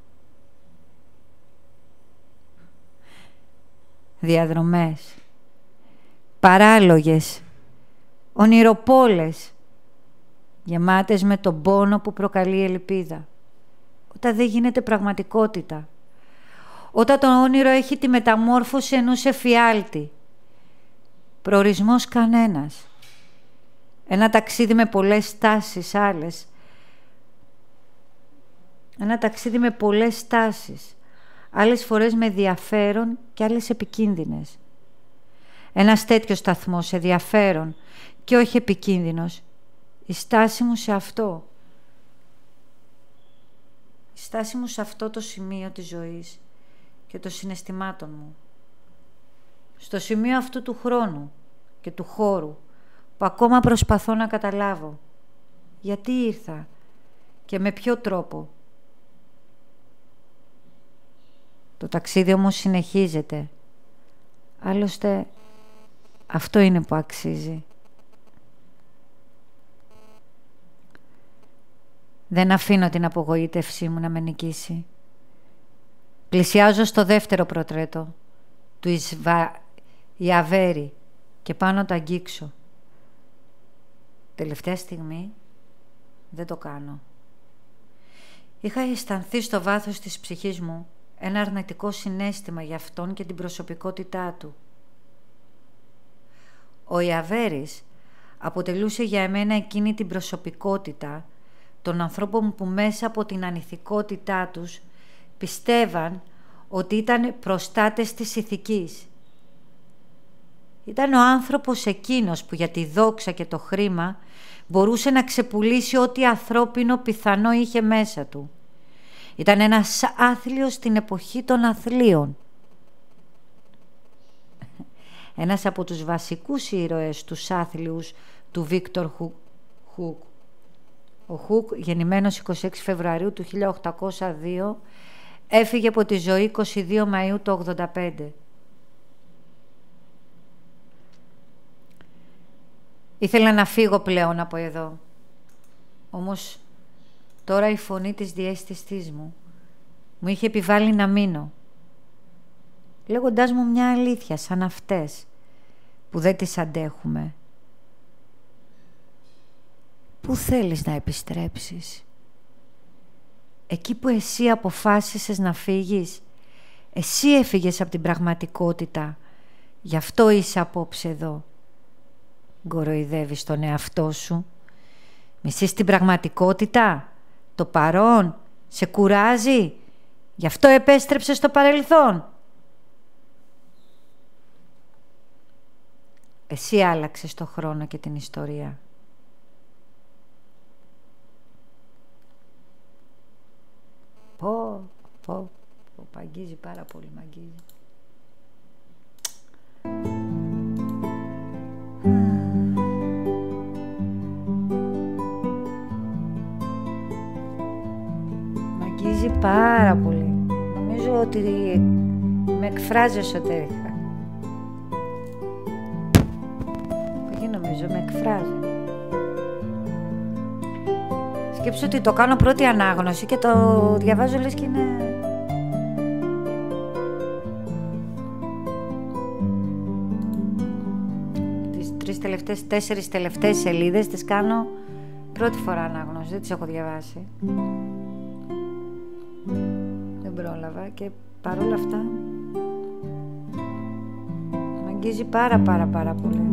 Διαδρομές, παράλογες, ονειροπόλες, γεμάτες με τον πόνο που προκαλεί η ελπίδα. Όταν δεν γίνεται πραγματικότητα. Όταν το όνειρο έχει τη μεταμόρφωση ενός εφιάλτη. Προορισμός κανένας. Ένα ταξίδι με πολλές στάσεις άλλες. Ένα ταξίδι με πολλές στάσεις. Άλλες φορές με ενδιαφέρον και άλλες επικίνδυνες. Ένας τέτοιος σταθμός ενδιαφέρον και όχι επικίνδυνος. Η στάση μου σε αυτό. Η στάση μου σε αυτό το σημείο της ζωής και των συναισθημάτων μου. Στο σημείο αυτού του χρόνου και του χώρου που ακόμα προσπαθώ να καταλάβω. Γιατί ήρθα και με ποιο τρόπο. Το ταξίδι όμως συνεχίζεται. Άλλωστε, αυτό είναι που αξίζει. Δεν αφήνω την απογοήτευσή μου να με νικήσει. Πλησιάζω στο δεύτερο πορτρέτο του Ιαβέρη και πάνω το αγγίξω. Τελευταία στιγμή δεν το κάνω. Είχα αισθανθεί στο βάθος της ψυχής μου ένα αρνητικό συναίσθημα για αυτόν και την προσωπικότητά του. Ο Ιαβέρης αποτελούσε για εμένα εκείνη την προσωπικότητα των ανθρώπων που μέσα από την ανηθικότητά τους πιστεύαν ότι ήταν προστάτες της ηθικής. Ήταν ο άνθρωπος εκείνος που για τη δόξα και το χρήμα μπορούσε να ξεπουλήσει ό,τι ανθρώπινο πιθανό είχε μέσα του. Ήταν ένας άθλιος στην εποχή των αθλίων. Ένας από τους βασικούς ήρωες τους άθλιους του Βίκτορ Χουκ. Ο Χουκ, γεννημένος 26 Φεβρουαρίου του 1802, έφυγε από τη ζωή 22 Μαΐου του 85. Ήθελα να φύγω πλέον από εδώ. Όμως τώρα η φωνή της διαίσθησής μου είχε επιβάλει να μείνω, λέγοντάς μου μια αλήθεια σαν αυτές που δεν τις αντέχουμε. Πού θέλεις να επιστρέψεις? Εκεί που εσύ αποφάσισες να φύγεις. Εσύ έφυγες από την πραγματικότητα. Γι' αυτό είσαι απόψε εδώ. Γκοροϊδεύεις τον εαυτό σου. Μισείς την πραγματικότητα. Το παρόν σε κουράζει. Γι' αυτό επέστρεψες στο παρελθόν. Εσύ άλλαξες το χρόνο και την ιστορία. Πω, μ' αγγίζει πάρα πολύ, μ' αγγίζει. Μ' αγγίζει πάρα πολύ. Νομίζω ότι με εκφράζει εσωτερικά. Όχι νομίζω, με εκφράζει. Σκέψου ότι το κάνω πρώτη ανάγνωση και το διαβάζω λες και είναι... Τις 3 τις τελευταίες 4 τελευταίες σελίδες τις κάνω πρώτη φορά ανάγνωση, δεν τις έχω διαβάσει. Δεν πρόλαβα και παρόλα αυτά μ' αγγίζει πάρα πολύ.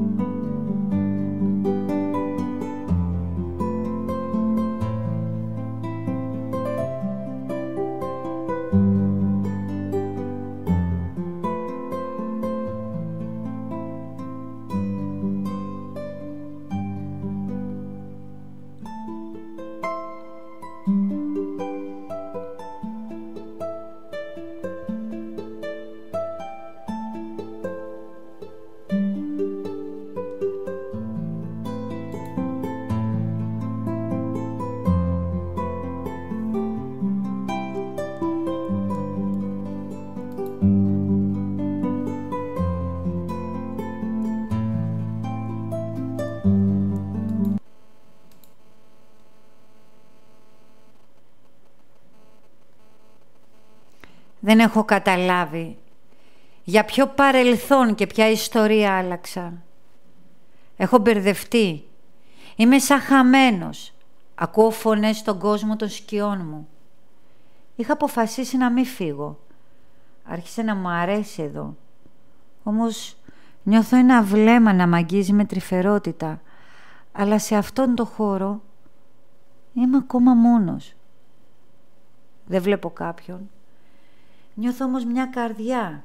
Δεν έχω καταλάβει για ποιο παρελθόν και ποια ιστορία άλλαξα. Έχω μπερδευτεί. Είμαι σαν χαμένος. Ακούω φωνές στον κόσμο των σκιών μου. Είχα αποφασίσει να μην φύγω. Άρχισε να μου αρέσει εδώ. Όμως νιώθω ένα βλέμμα να μ' αγγίζει με τρυφερότητα. Αλλά σε αυτόν τον χώρο είμαι ακόμα μόνος. Δεν βλέπω κάποιον. Νιώθω όμως μια καρδιά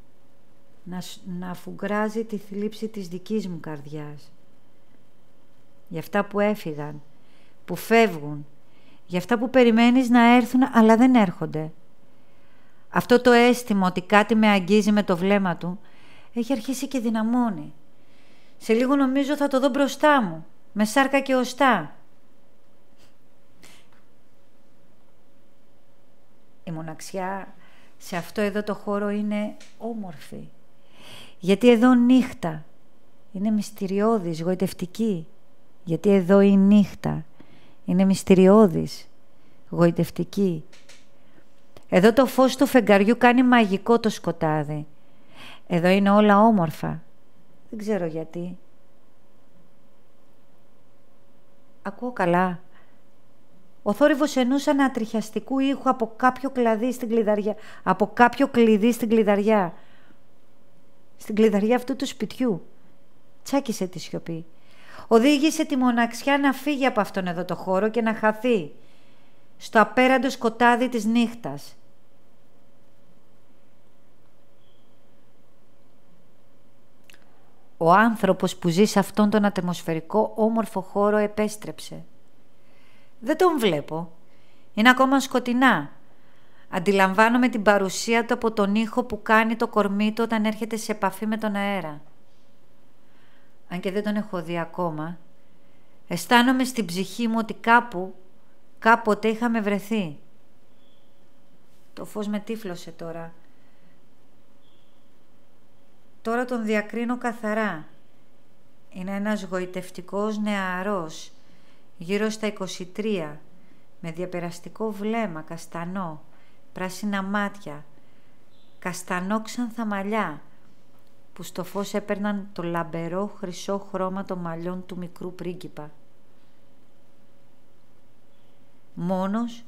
να αφουγκράζει τη θλίψη της δικής μου καρδιάς. Για αυτά που έφυγαν, που φεύγουν, για αυτά που περιμένεις να έρθουν αλλά δεν έρχονται. Αυτό το αίσθημα ότι κάτι με αγγίζει με το βλέμμα του έχει αρχίσει και δυναμώνει. Σε λίγο νομίζω θα το δω μπροστά μου, με σάρκα και οστά. Η μοναξιά σε αυτό εδώ το χώρο είναι όμορφη. Γιατί εδώ νύχτα είναι μυστηριώδης, γοητευτική. Γιατί εδώ η νύχτα είναι μυστηριώδης, γοητευτική. Εδώ το φως του φεγγαριού κάνει μαγικό το σκοτάδι. Εδώ είναι όλα όμορφα. Δεν ξέρω γιατί. Ακούω καλά. Ο θόρυβος ενός ανατριχιαστικού ήχου από κάποιο κλαδί στην κλειδαριά. Από κάποιο κλειδί στην κλειδαριά. Στην κλειδαριά αυτού του σπιτιού. Τσάκισε τη σιωπή. Οδήγησε τη μοναξιά να φύγει από αυτόν εδώ το χώρο και να χαθεί στο απέραντο σκοτάδι της νύχτας. Ο άνθρωπος που ζει σε αυτόν τον ατμοσφαιρικό όμορφο χώρο επέστρεψε. Δεν τον βλέπω. Είναι ακόμα σκοτεινά. Αντιλαμβάνομαι την παρουσία του από τον ήχο που κάνει το κορμί του όταν έρχεται σε επαφή με τον αέρα. Αν και δεν τον έχω δει ακόμα, αισθάνομαι στην ψυχή μου ότι κάποτε είχαμε βρεθεί. Το φως με τύφλωσε τώρα. Τώρα τον διακρίνω καθαρά. Είναι ένας γοητευτικός νεαρός, γύρω στα 23, με διαπεραστικό βλέμμα, καστανό, πράσινα μάτια, καστανόξανθα μαλλιά, που στο φως έπαιρναν το λαμπερό χρυσό χρώμα των μαλλιών του μικρού πρίγκιπα. Μόνος,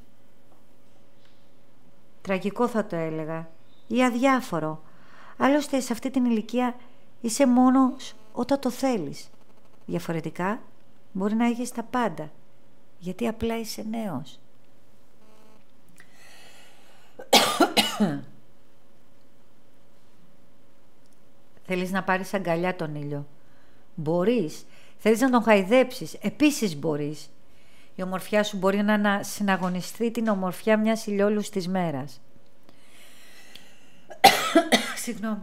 τραγικό θα το έλεγα, ή αδιάφορο. Άλλωστε σε αυτή την ηλικία είσαι μόνος όταν το θέλεις. Διαφορετικά μπορεί να έχεις τα πάντα, γιατί απλά είσαι νέος. Θέλεις να πάρεις αγκαλιά τον ήλιο. Μπορείς. Θέλεις να τον χαϊδέψεις. Επίσης μπορείς. Η ομορφιά σου μπορεί να συναγωνιστεί την ομορφιά μιας ηλιόλουστης μέρας. Συγγνώμη.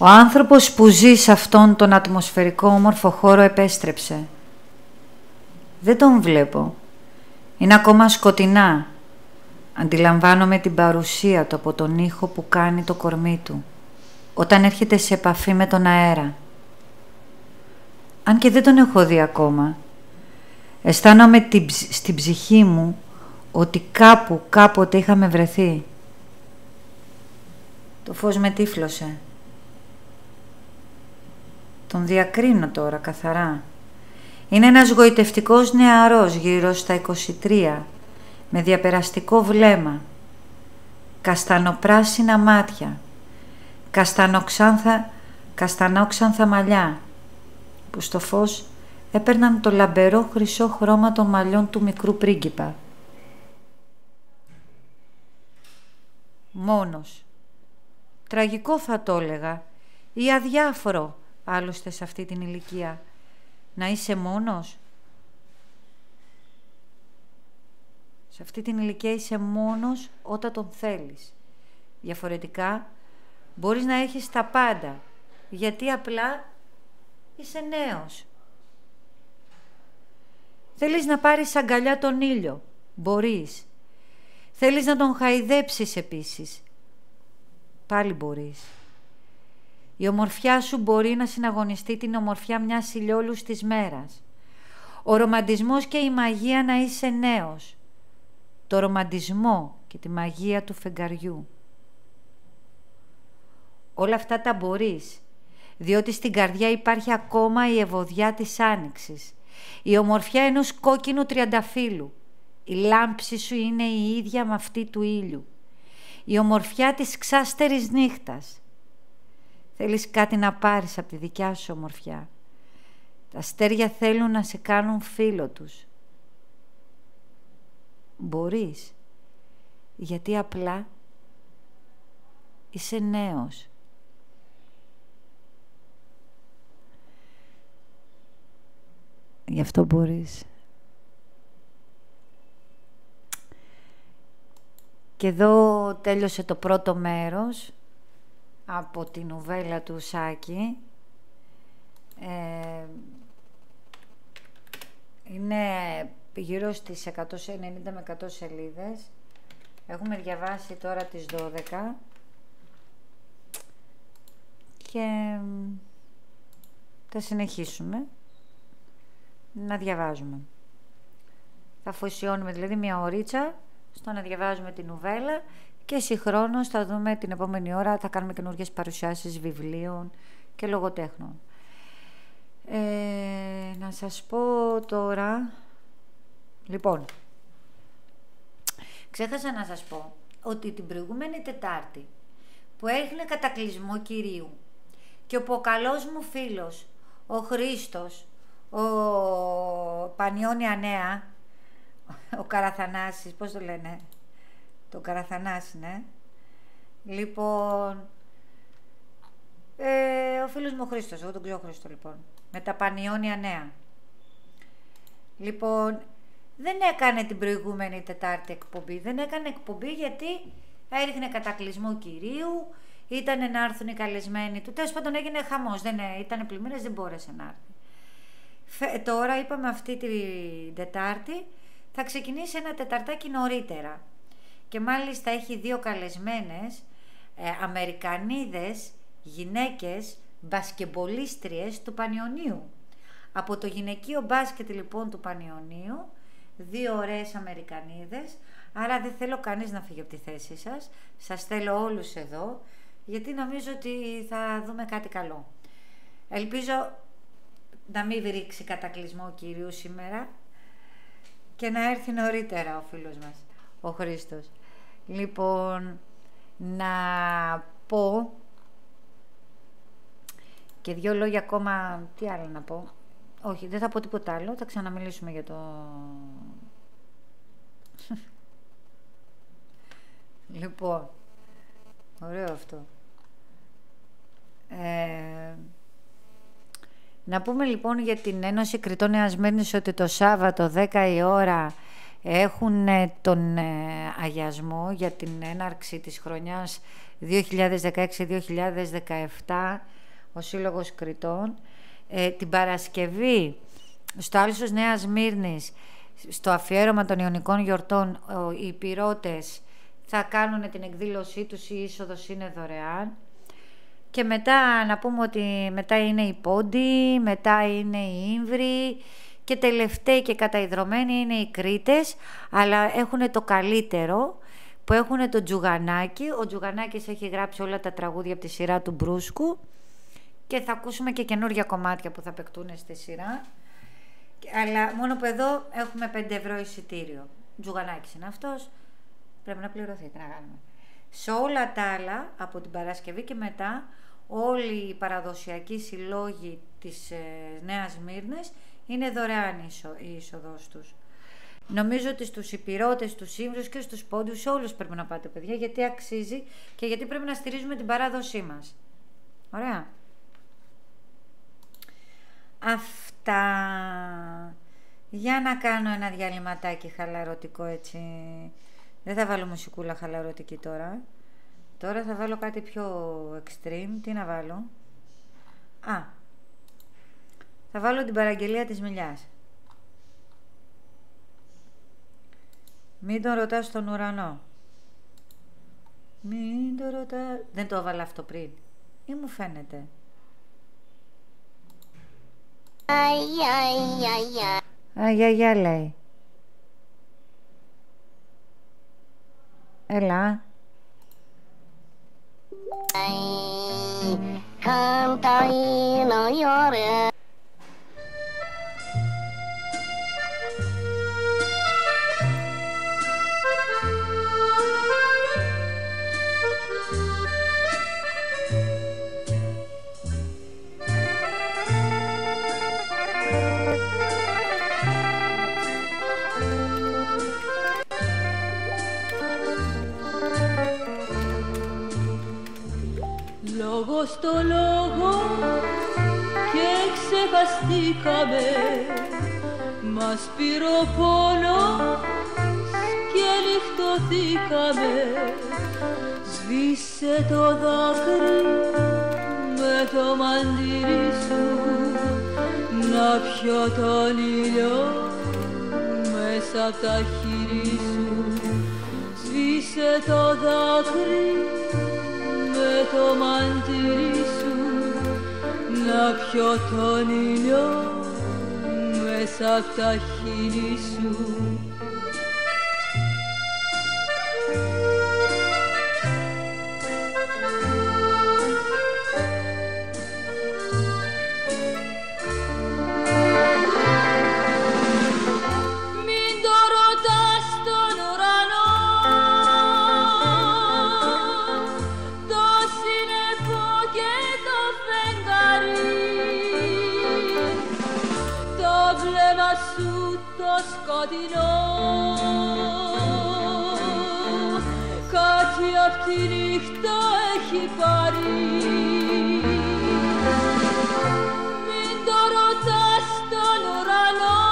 Ο άνθρωπος που ζει σε αυτόν τον ατμοσφαιρικό όμορφο χώρο επέστρεψε. Δεν τον βλέπω. Είναι ακόμα σκοτεινά. Αντιλαμβάνομαι την παρουσία του από τον ήχο που κάνει το κορμί του όταν έρχεται σε επαφή με τον αέρα. Αν και δεν τον έχω δει ακόμα, αισθάνομαι στην ψυχή μου ότι κάποτε είχαμε βρεθεί. Το φως με τύφλωσε. Τον διακρίνω τώρα καθαρά. Είναι ένας γοητευτικός νεαρός γύρω στα 23, με διαπεραστικό βλέμμα, καστανοπράσινα μάτια, καστανόξανθα μαλλιά, που στο φως έπαιρναν το λαμπερό χρυσό χρώμα των μαλλιών του μικρού πρίγκιπα. Μόνος. Τραγικό θα το έλεγα, ή αδιάφορο άλλωστε σε αυτή την ηλικία. Να είσαι μόνος. Σε αυτή την ηλικία είσαι μόνος όταν τον θέλεις. Διαφορετικά μπορείς να έχεις τα πάντα, γιατί απλά είσαι νέος. Θέλεις να πάρεις αγκαλιά τον ήλιο. Μπορείς. Θέλεις να τον χαϊδέψεις επίσης. Πάλι μπορείς. Η ομορφιά σου μπορεί να συναγωνιστεί την ομορφιά μιας ηλιόλους της μέρας. Ο ρομαντισμός και η μαγεία να είσαι νέος. Το ρομαντισμό και τη μαγεία του φεγγαριού. Όλα αυτά τα μπορείς, διότι στην καρδιά υπάρχει ακόμα η ευωδιά της άνοιξης, η ομορφιά ενός κόκκινου τριανταφύλου. Η λάμψη σου είναι η ίδια με αυτή του ήλιου. Η ομορφιά της ξάστερης νύχτας. Θέλεις κάτι να πάρεις από τη δικιά σου ομορφιά. Τα αστέρια θέλουν να σε κάνουν φίλο τους. Μπορείς, γιατί απλά είσαι νέος. Γι' αυτό μπορείς. Και εδώ τέλειωσε το πρώτο μέρος από την νουβέλα του Σάκη. Είναι γύρω στις 190 με 100 σελίδες. Έχουμε διαβάσει τώρα τις 12 και θα συνεχίσουμε να διαβάζουμε. Θα αφοσιώνουμε δηλαδή μια ωρίτσα στο να διαβάζουμε την νουβέλα και συγχρόνως θα δούμε την επόμενη ώρα, θα κάνουμε καινούργιες παρουσιάσεις βιβλίων και λογοτέχνων. Να σας πω τώρα, λοιπόν, ξέχασα να σας πω ότι την προηγούμενη Τετάρτη που έγινε κατακλυσμό Κυρίου και όπου ο καλός μου φίλος, ο Χρήστος, ο Πανιόνια Νέα, ο Καραθανάσης, πώς το λένε, το Καραθανάση, ναι. Λοιπόν, ο φίλος μου ο Χρήστος, εγώ τον ξέρω Χρήστο λοιπόν, με τα Πανιόνια Νέα. Λοιπόν, δεν έκανε την προηγούμενη Τετάρτη εκπομπή, δεν έκανε εκπομπή γιατί έριχνε κατακλυσμό Κυρίου, ήταν να έρθουν οι καλεσμένοι του, τέλος πάντων έγινε χαμός, ήταν πλημμύρες, δεν μπόρεσε να έρθει. Τώρα είπαμε αυτή την Τετάρτη θα ξεκινήσει ένα τεταρτάκι νωρίτερα και μάλιστα έχει 2 καλεσμένες Αμερικανίδες γυναίκες μπασκεμπολίστριες του Πανιωνίου. Από το γυναικείο μπάσκετ λοιπόν του Πανιωνίου, 2 ωραίες Αμερικανίδες, άρα δεν θέλω κανείς να φύγει από τη θέση σας, σας θέλω όλους εδώ γιατί νομίζω ότι θα δούμε κάτι καλό. Ελπίζω να μην ρίξει κατακλυσμό Κυρίου σήμερα και να έρθει νωρίτερα ο φίλος μας, ο Χρήστος. Λοιπόν, να πω και 2 λόγια ακόμα, τι άλλο να πω. Όχι, δεν θα πω τίποτα άλλο, θα ξαναμιλήσουμε για το... Λοιπόν, ωραίο αυτό. Να πούμε λοιπόν για την Ένωση Κρητών Νέας Μέρνης ότι το Σάββατο 10 η ώρα έχουν τον αγιασμό για την έναρξη της χρονιάς 2016-2017, ο Σύλλογος Κρητών. Την Παρασκευή, στο Άλυσσος Νέας Σμύρνης, στο αφιέρωμα των Ιωνικών Γιορτών, οι υπηρώτες θα κάνουν την εκδήλωσή τους, η είσοδος είναι δωρεάν. Και μετά να πούμε ότι μετά είναι οι Πόντοι, μετά είναι οι Ήμβροι και τελευταίοι και καταϊδρωμένοι είναι οι Κρήτες, αλλά έχουν το καλύτερο, που έχουν το Τζουγανάκι. Ο Τζουγανάκης έχει γράψει όλα τα τραγούδια από τη σειρά του Μπρούσκου και θα ακούσουμε και καινούργια κομμάτια που θα παικτούν στη σειρά. Αλλά μόνο που εδώ έχουμε 5 ευρώ εισιτήριο. Τζουγανάκης είναι αυτός, πρέπει να πληρωθεί, τι να κάνουμε. Σε όλα τα άλλα, από την Παρασκευή και μετά, όλοι οι παραδοσιακοί συλλόγοι της Νέας Σμύρνης είναι δωρεάν η είσοδος τους. Νομίζω ότι στους υπηρώτες, στους Ήμβρους και στους Πόντιους, όλους πρέπει να πάτε, παιδιά, γιατί αξίζει και γιατί πρέπει να στηρίζουμε την παράδοσή μας. Ωραία. Αυτά. Για να κάνω ένα διαλυματάκι χαλαρωτικό, έτσι. Δεν θα βάλω μουσικούλα χαλαρωτική τώρα. Τώρα θα βάλω κάτι πιο extreme. Τι να βάλω? Θα βάλω την παραγγελία της Μιλιάς. Μην τον ρωτάς στον ουρανό. Μην τον ρωτάς. Δεν το έβαλα αυτό πριν ή μου φαίνεται? Αγιαγιά λέει. Έλα.
Λόγο στο λόγο και ξεχαστήκαμε, μας πήρε ο πόνος και λιχτωθήκαμε. Σβήσε το δάκρυ με το μαντήρι σου, να πιω τον ήλιο μέσα απ' τα χείλη σου. Σβήσε το δάκρυ με το μαντήρι σου, να πιω τον ήλιο μέσα απ' τα χείλη σου. Κάτι απ' τη νύχτα έχει πάρει. Μην το ρωτάς τον ουρανό,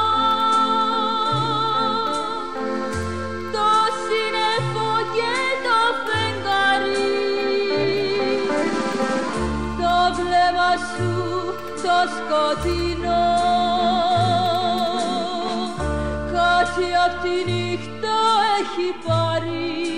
το σύννεφο και το φεγγάρι. Το βλέμμα σου το σκοτεινό, κάτι απ' τη νύχτα έχει πάρει.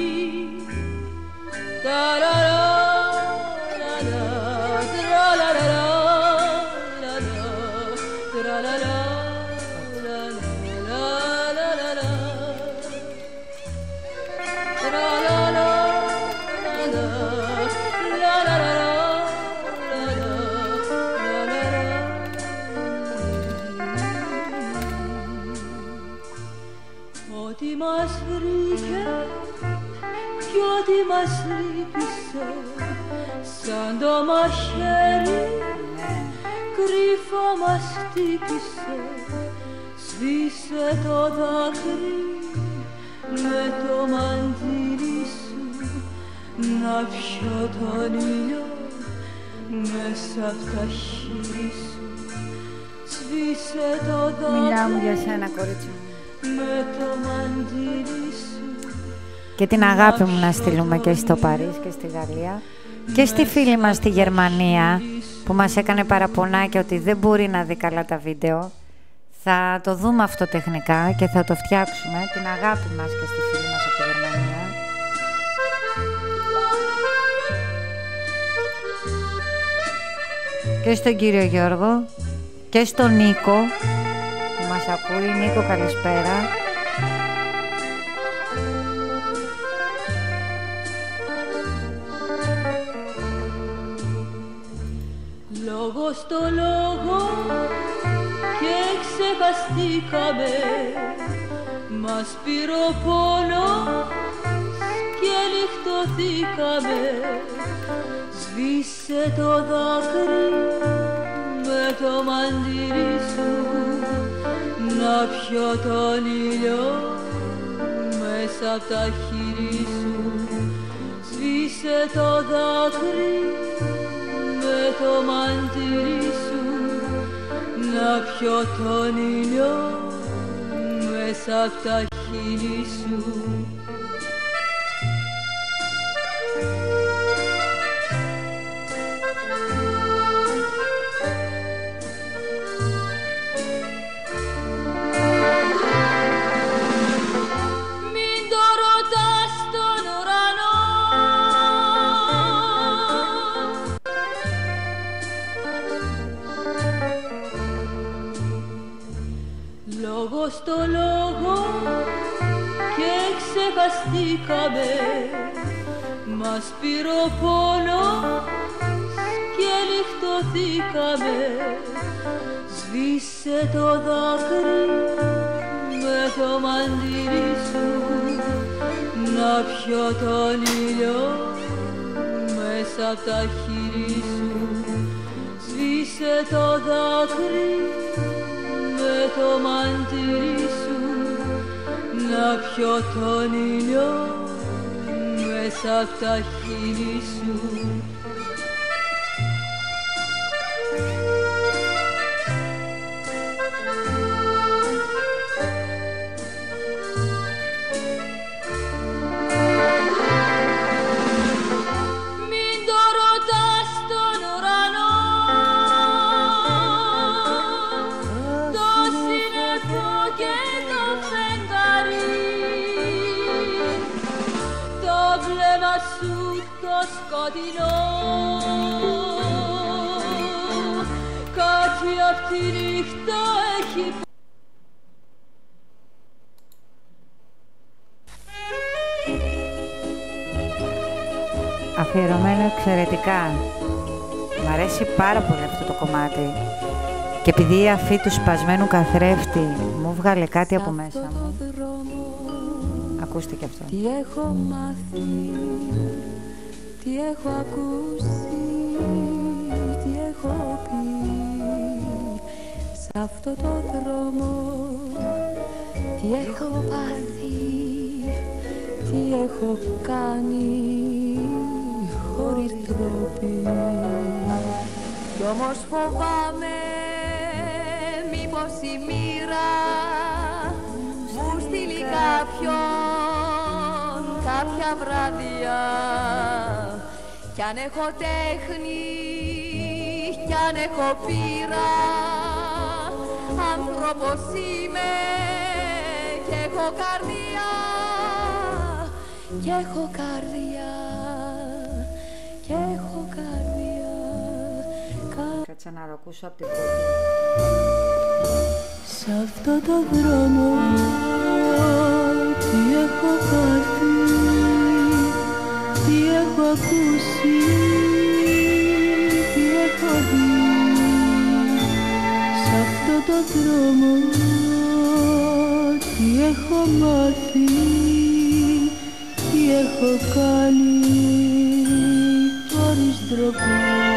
Ό,τι μας βρήκε κι ό,τι μας λύπησε, σαν το μαχαίρι κρύφα μας χτύπησε. Σβήσε το δάκρυ με το μαντήρι σου, να πιω τον ήλιο μέσα απ' τα χείλη σου. Σβήσε το δάκρυ.
Μιλάω για σένα, κορίτσι μου.
Με το μαντήρι σου.
και την αγάπη μου να στείλουμε και στο Παρίσι και στη Γαλλία και στη φίλη μας στη Γερμανία που μας έκανε παραπονάκια ότι δεν μπορεί να δει καλά τα βίντεο. Θα το δούμε αυτό τεχνικά και θα το φτιάξουμε. Την αγάπη μας και στη φίλη μας από τη Γερμανία. Και στον κύριο Γιώργο και στον Νίκο που μας ακούει. Νίκο, καλησπέρα.
Λόγο στο λόγο και ξεχαστήκαμε, μας πήρε ο πόνος και λιχτωθήκαμε. Σβήσε το δάκρυ με το μαντήρι σου, να πιω τον ήλιο μέσα απ' τα χείλη σου. Σβήσε το δάκρυ με το μαντήρι σου, να πιω τον ήλιο μέσα απ' τα χείλη σου. Στο λόγο και ξεχαστήκαμε, μας πήρε ο πόνος και λιχτωθήκαμε. Σβήσε το δάκρυ με το μαντήρι σου, να πιω τον ήλιο μέσα απ' τα χείλη σου. Σβήσε το δάκρυ με το μαντήρι σου, να πιω τον ήλιο μέσα απ' τα χείλη σου. Κάτι απ' τη νύχτα έχει.
Αφιερωμένο εξαιρετικά. Μ' αρέσει πάρα πολύ αυτό το κομμάτι. Και επειδή η αφή του σπασμένου καθρέφτη μου βγάλε κάτι από μέσα μου. Ακούστε και αυτό.
Τι έχω μάθει, τι έχω ακούσει, τι έχω πει σε αυτό το δρόμο, τι έχω πάθει, τι έχω κάνει χωρίς τρόπη. Κι όμως φοβάμαι μήπως η μοίρα μου στείλει κάποιον κάποια βράδια. Κι αν έχω τέχνη, κι αν έχω πείρα, άνθρωπος είμαι κι έχω καρδιά, κι έχω καρδιά, κι έχω καρδιά.
Κάτσε να το ακούσω από την πρώτη.
Σ' αυτό το δρόμο τι έχω πάθει, τι έχω ακούσει, τι έχω δει. Σ' αυτό το δρόμο τι έχω μάθει, τι έχω κάνει χωρίς ντροπή.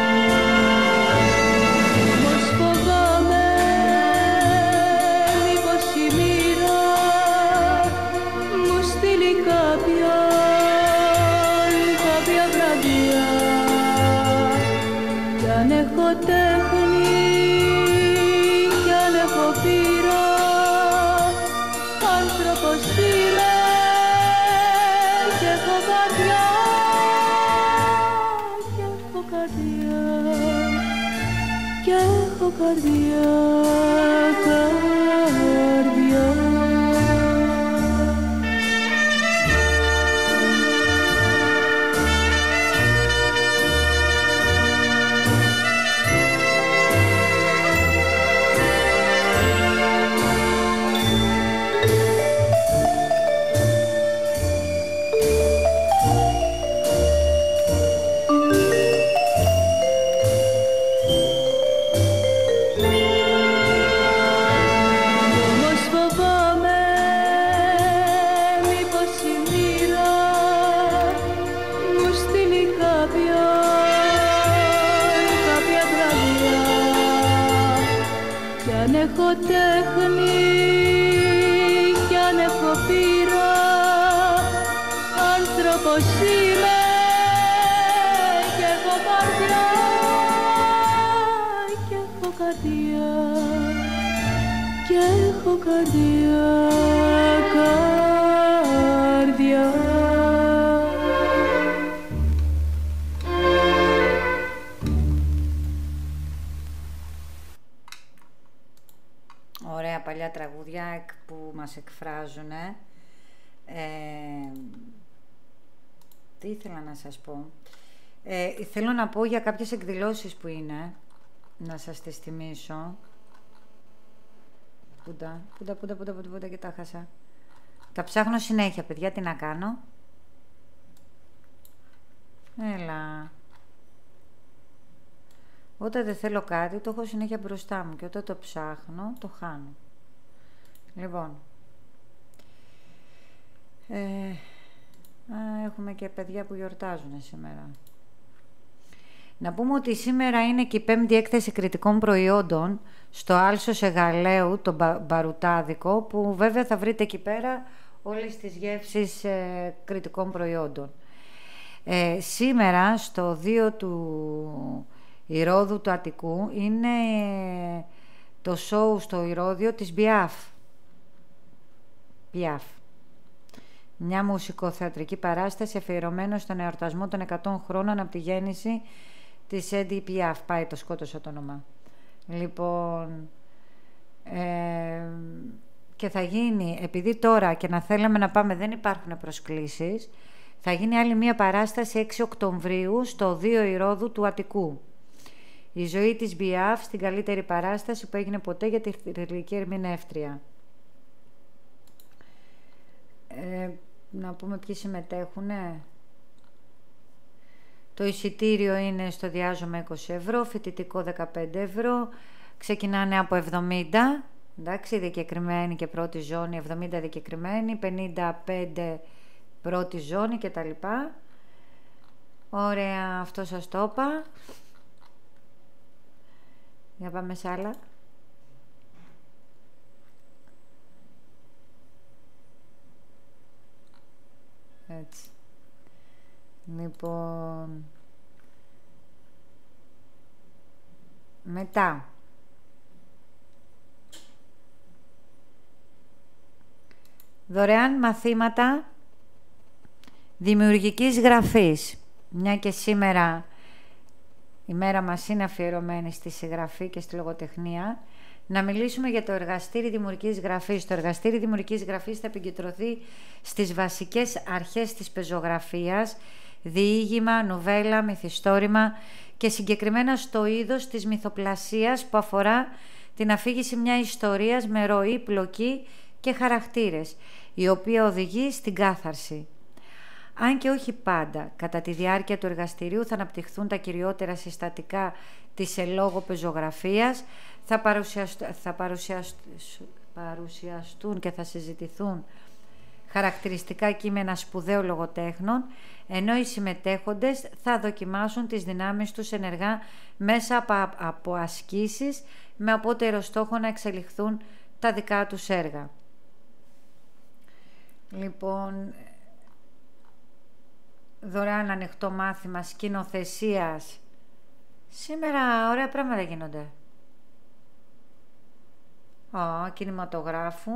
Τέχνη κι αν έχω πείρα, άνθρωπος είμαι κι έχω καρδιά, καρδιά. Τέχνη κι αν έχω πείρα, άνθρωπος είμαι κι έχω καρδιά, κι έχω καρδιά, κι έχω καρδιά, καρδιά.
Ωραία παλιά τραγούδια που μας εκφράζουν. Τι ήθελα να σας πω. Θέλω να πω για κάποιες εκδηλώσεις που είναι. Να σας τις θυμίσω. Πούντα και τα χάσα. Τα ψάχνω συνέχεια, παιδιά, τι να κάνω. Έλα. Όταν δεν θέλω κάτι, το έχω συνέχεια μπροστά μου και όταν το ψάχνω, το χάνω. Λοιπόν, έχουμε και παιδιά που γιορτάζουν σήμερα. Να πούμε ότι σήμερα είναι και η 5η έκθεση κριτικών προϊόντων στο Άλσος Εγαλαίου, το Μπαρουτάδικο, που βέβαια θα βρείτε εκεί πέρα όλες τις γεύσεις κριτικών προϊόντων. Σήμερα στο 2 του Ηρώδου του Αττικού είναι το σόου στο Ηρώδιο της Πιάφ. Μια μουσικοθεατρική παράσταση αφιερωμένη στον εορτασμό των 100 χρόνων από τη γέννηση της Έντι Πιάφ. Πάει, το σκότωσα το όνομα. Λοιπόν, και θα γίνει, επειδή τώρα και να θέλαμε να πάμε δεν υπάρχουν προσκλήσεις, θα γίνει άλλη μια παράσταση 6 Οκτωβρίου στο 2 Ηρώδου του Αττικού. Η ζωή της Πιάφ στην καλύτερη παράσταση που έγινε ποτέ για τη θρυλική ερμηνεύτρια. Να πούμε ποιοι συμμετέχουνε. Το εισιτήριο είναι στο διάζωμα 20 ευρώ, φοιτητικό 15 ευρώ, ξεκινάνε από 70, εντάξει, δικαιοκριμένη και πρώτη ζώνη, 70 δικαιοκριμένη, 55 πρώτη ζώνη κτλ. Ωραία, αυτό σας το είπα. Για πάμε σε άλλα. Έτσι. Λοιπόν, μετά δωρεάν μαθήματα δημιουργικής γραφής. Μια και σήμερα η μέρα μας είναι αφιερωμένη στη συγγραφή και στη λογοτεχνία, να μιλήσουμε για το εργαστήρι δημιουργικής γραφής. Το εργαστήρι δημιουργικής γραφής θα επικεντρωθεί στις βασικές αρχές της πεζογραφίας, διήγημα, νουβέλα, μυθιστόρημα και συγκεκριμένα στο είδος της μυθοπλασίας που αφορά την αφήγηση μια ιστορίας με ροή, πλοκή και χαρακτήρες, η οποία οδηγεί στην κάθαρση. Αν και όχι πάντα, κατά τη διάρκεια του εργαστηρίου θα αναπτυχθούν τα κυριότερα συστατικά της ελόγω πεζογραφίας, θα παρουσιαστούν και θα συζητηθούν χαρακτηριστικά κείμενα σπουδαίων λογοτέχνων, ενώ οι συμμετέχοντες θα δοκιμάσουν τις δυνάμεις τους ενεργά μέσα από ασκήσεις με απότερο στόχο να εξελιχθούν τα δικά τους έργα. Λοιπόν, δωρεάν ανοιχτό μάθημα σκηνοθεσίας. Σήμερα ωραία πράγματα γίνονται. Κινηματογράφου.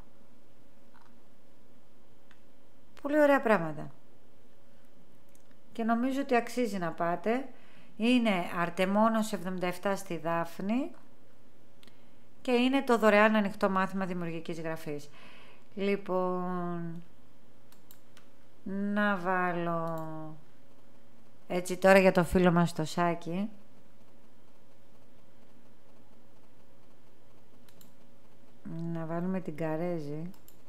Πολύ ωραία πράγματα. Και νομίζω ότι αξίζει να πάτε. Είναι Αρτεμόνος 77 στη Δάφνη. και είναι το δωρεάν ανοιχτό μάθημα δημιουργικής γραφής. Λοιπόν, να βάλω έτσι τώρα για το φίλο μας το Σάκη. Να βάλουμε την Καρέζη.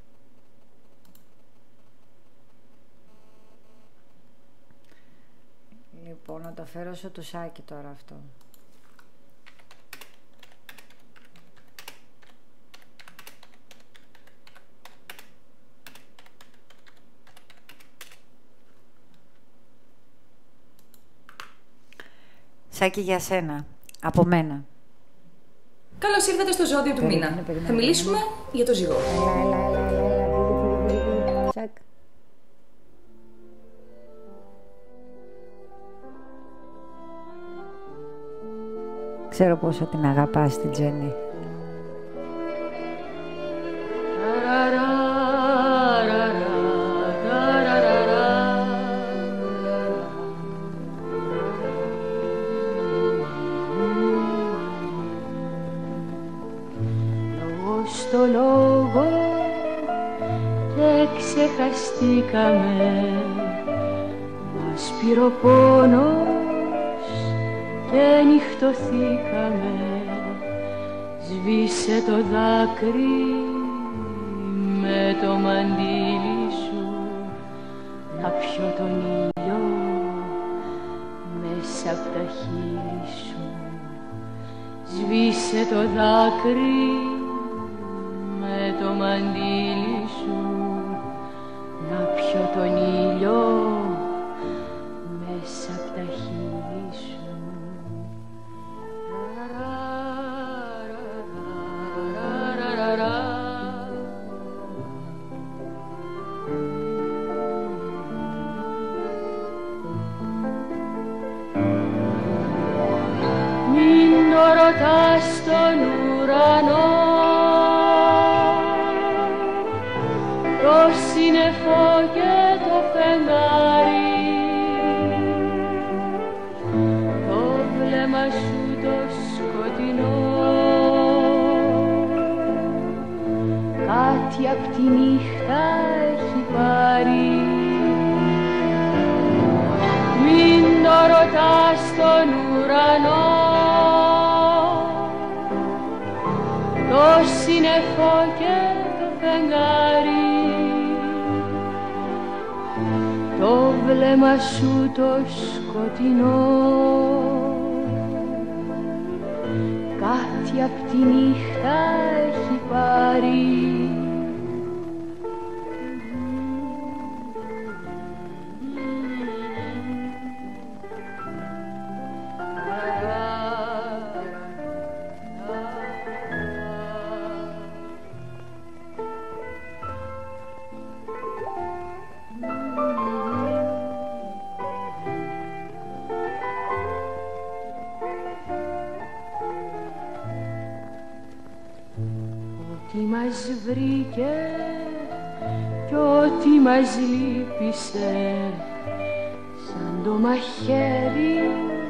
Λοιπόν, να το φέρω στο Σάκη τώρα αυτό. Σάκη, για σένα, από μένα.
Καλώς ήρθατε στο ζώδιο του μήνα. Θα μιλήσουμε για το ζυγό.
Σάκ. Ξέρω πόσο την αγαπάς την Τζέννη.
Στο λόγο και ξεχαστήκαμε, μας πήρε ο πόνος και νυχτωθήκαμε. Σβήσε το δάκρυ με το μαντίλι σου, να πιω τον ήλιο μέσα απ' τα χείλη σου. Σβήσε το δάκρυ με το μαντίλι σου, να πιω τον ήλιο μέσα απ' τα χείλη σου. Μην το ρωτάς τον ουρανό, το σύννεφο και το φεγγάρι, το βλέμμα σου το σκοτεινό, κάτι απ' τη νύχτα έχει πάρει. Μην το ρωτάς τον ουρανό, το σύννεφο και το φεγγάρι, το βλέμμα σου το σκοτεινό, κάτι απ' τη νύχτα έχει πάρει. Ό,τι μας βρήκε κι ό,τι μας λύπησε, σαν το μαχαίρι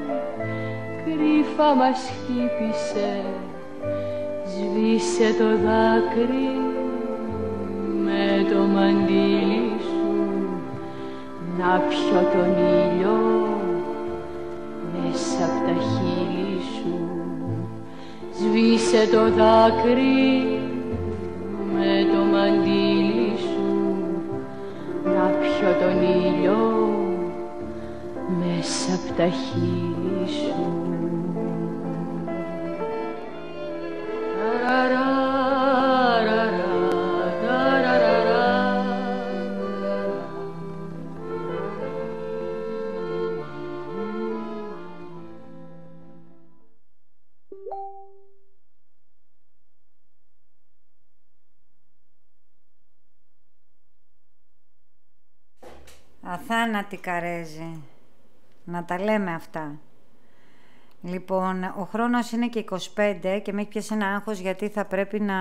κρύφα μας χτύπησε. Σβήσε το δάκρυ με το μαντίλι σου, να πιω τον ήλιο μέσα απ' τα χείλη σου. Σβήσε το δάκρυ με το μαντίλι σου, να πιω τον ήλιο μέσα απ' τα χείλη σου.
Αθάνατη Καρέζη. Να τα λέμε αυτά. Λοιπόν, ο χρόνος είναι και 25 και με έχει πιάσει ένα άγχος γιατί θα πρέπει να...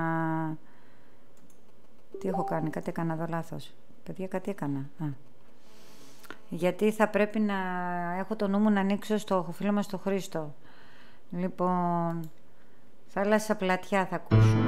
Τι έχω κάνει, κάτι έκανα εδώ λάθος. Παιδιά, κάτι έκανα. Γιατί θα πρέπει να έχω το νου μου να ανοίξω στο φίλο μας το Χρήστο. Λοιπόν, Θάλασσα πλατιά θα ακούσουμε.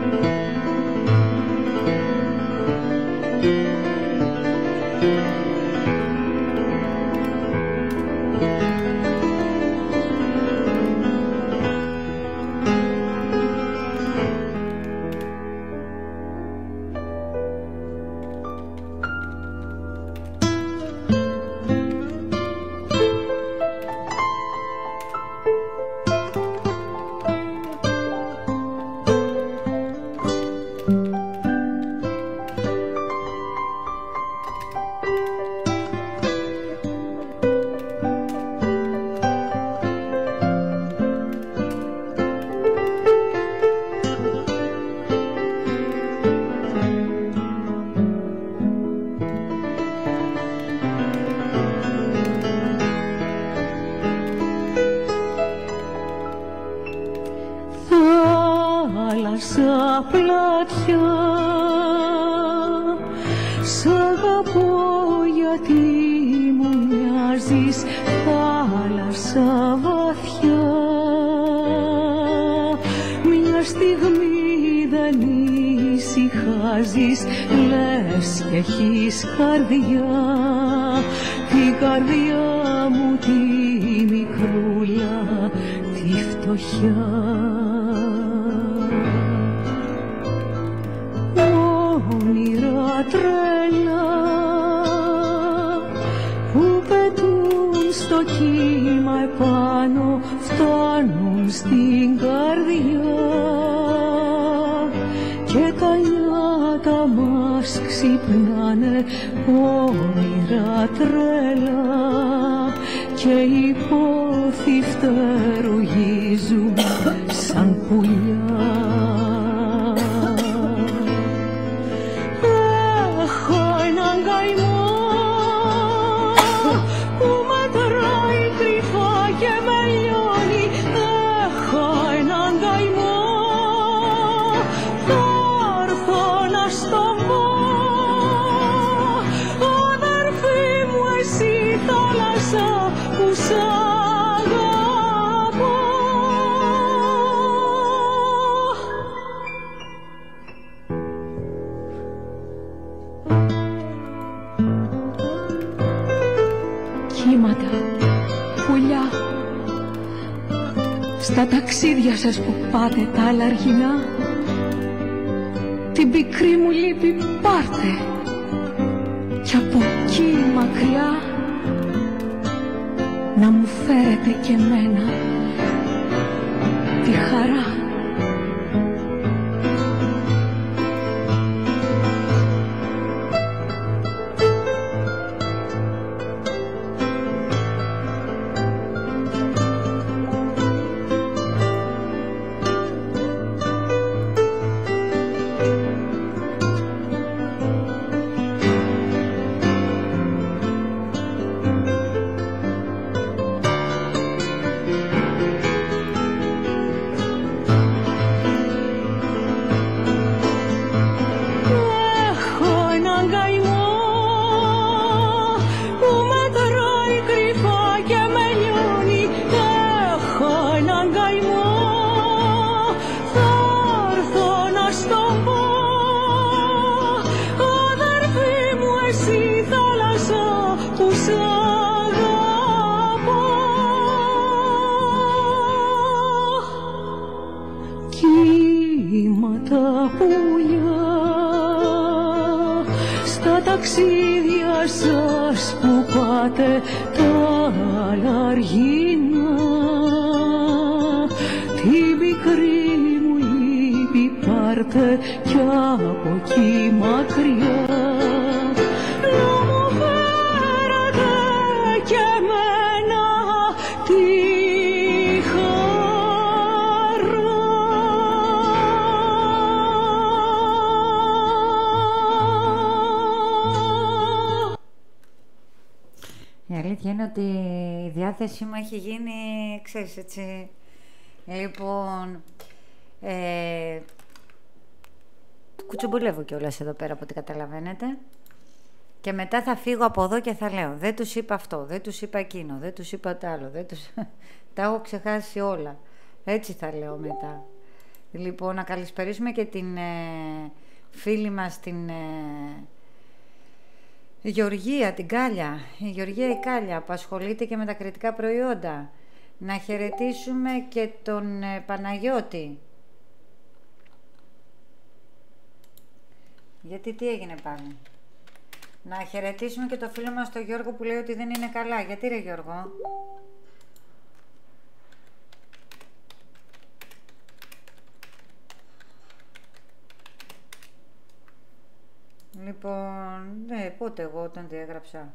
Θάλασσα πλατιά, σ' αγαπώ γιατί μου μοιάζεις, θάλασσα βαθιά. Μια στιγμή δεν ησυχάζεις, λες κι έχεις καρδιά, την καρδιά μου τη μικρούλα, τη φτωχιά. Όνειρα τρέλα που πετούν στο κύμα επάνω, φτάνουν στην καρδιά και τα νιάτα μας ξυπνάνε. Όνειρα τρέλα και οι πόθοι φτερουγίζουν σαν πουλιά. Στα ταξίδια σας που πάτε τα άλλα αργινά, την πικρή μου λύπη πάρτε κι από εκεί μακριά να μου φέρετε και εμένα τη χαρά. Κύματα πουλιά στα ταξίδια σας που πάτε τα άλλα αργινά, την πικρή μου λύπη πάρτε κι από εκεί μακριά να μου φέρετε κι εμένα τη
Η αλήθεια είναι ότι η διάθεσή μου έχει γίνει, ξέρεις, έτσι. Λοιπόν, κουτσομπολεύω κιόλας εδώ πέρα από ό,τι καταλαβαίνετε. Και μετά θα φύγω από εδώ και θα λέω, δεν τους είπα αυτό, δεν τους είπα εκείνο, δεν τους είπα τ' άλλο, δεν τους... τα έχω ξεχάσει όλα. Έτσι θα λέω μετά. Λοιπόν, να καλησπερίσουμε και την φίλη μας την Γεωργία, την Κάλια. Η Γεωργία η Κάλια που ασχολείται και με τα κριτικά προϊόντα. Να χαιρετήσουμε και τον Παναγιώτη. Γιατί τι έγινε πάλι? Να χαιρετήσουμε και το φίλο μας τον Γιώργο που λέει ότι δεν είναι καλά. Γιατί ρε Γιώργο? Λοιπόν, ναι, πότε εγώ όταν διέγραψα?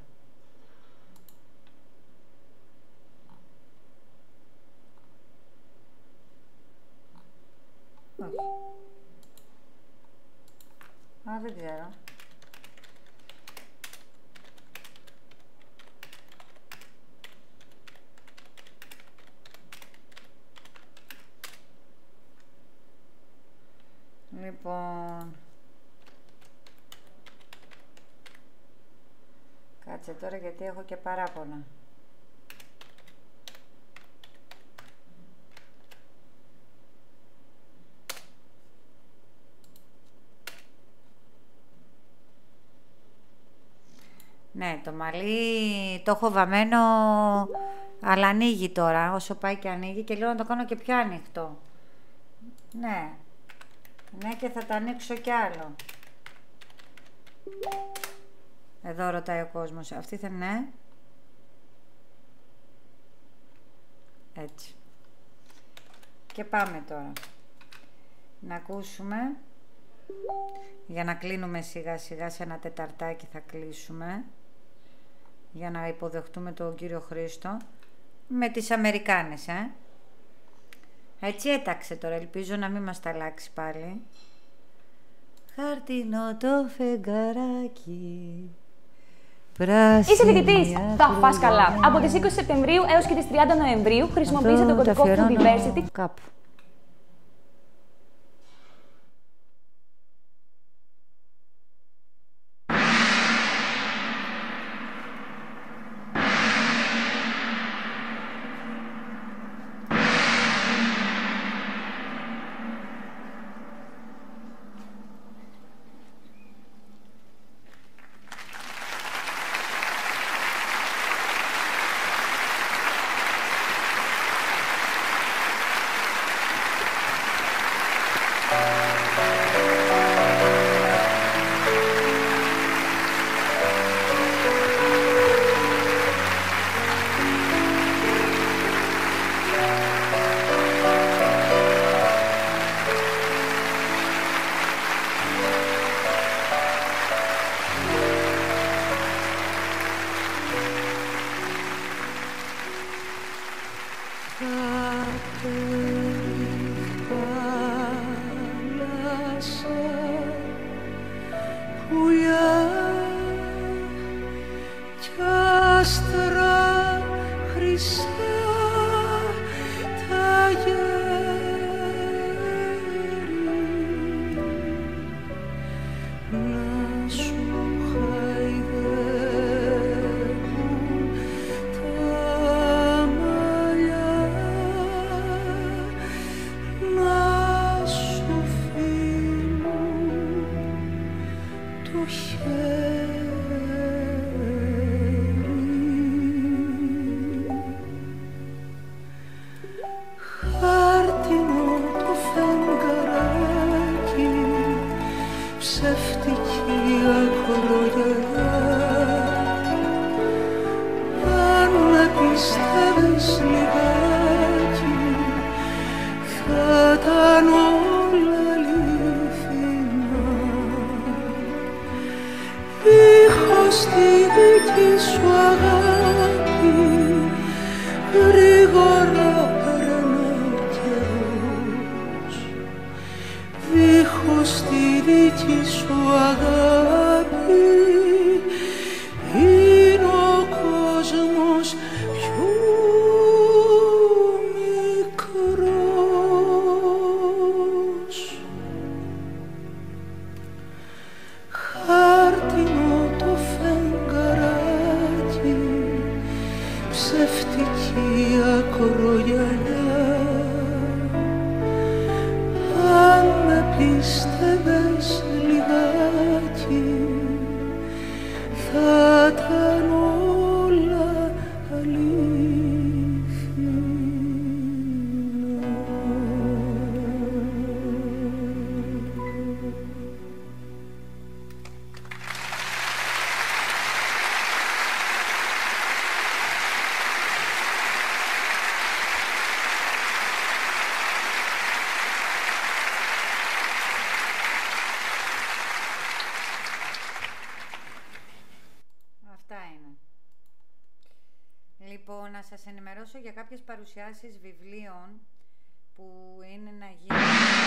Όχι. Α, δεν ξέρω. Λοιπόν... Κάτσε τώρα γιατί έχω και παράπονα. Ναι, το μαλλί το έχω βαμμένο, αλλά ανοίγει τώρα, όσο πάει και ανοίγει και λέω να το κάνω και πιο ανοιχτό. Ναι, ναι και θα τα ανοίξω κι άλλο. Εδώ ρωτάει ο κόσμος, αυτή θα ναι. Έτσι. Και πάμε τώρα. Να ακούσουμε. Για να κλείνουμε σιγά σιγά, σε ένα τεταρτάκι θα κλείσουμε. Για να υποδεχτούμε τον κύριο Χρήστο. Με τις Αμερικάνες, Έτσι έταξε τώρα, ελπίζω να μην μας τα αλλάξει πάλι. Χαρτινό το φεγγαράκι.
Είσαι φοιτητής, θα φας καλά. Από τις 20 Σεπτεμβρίου έως και τις 30 Νοεμβρίου χρησιμοποίησε τον κωδικό Foodiversity.
Κάπου.
πίστευες λιγάκι θα ήταν όλα αλήθεια.
Λοιπόν, να σας ενημερώσω για κάποιες παρουσιάσεις βιβλίων που είναι να γίνουν.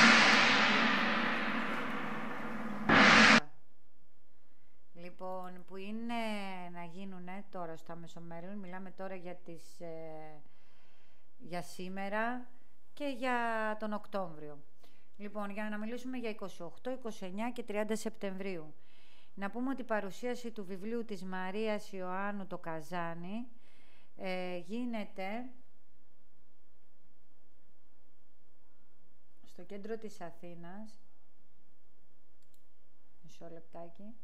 Λοιπόν, που είναι να γίνουν τώρα στο άμεσο μέλλον. Μιλάμε τώρα για για σήμερα και για τον Οκτώβριο. Λοιπόν, για να μιλήσουμε για 28, 29 και 30 Σεπτεμβρίου. Να πούμε ότι η παρουσίαση του βιβλίου της Μαρίας Ιωάννου το Καζάνι γίνεται στο κέντρο της Αθήνας. Μισό λεπτάκι.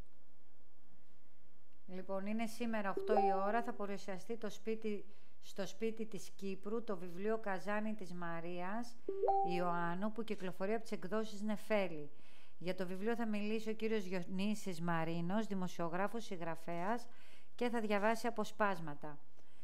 Λοιπόν, είναι σήμερα 8 η ώρα, θα παρουσιαστεί στο σπίτι της Κύπρου το βιβλίο Καζάνι της Μαρίας Ιωάννου που κυκλοφορεί από τις εκδόσεις Νεφέλη. Για το βιβλίο θα μιλήσει ο κύριος Διονύσης Μαρίνος, δημοσιογράφος, συγγραφέας και θα διαβάσει αποσπάσματα.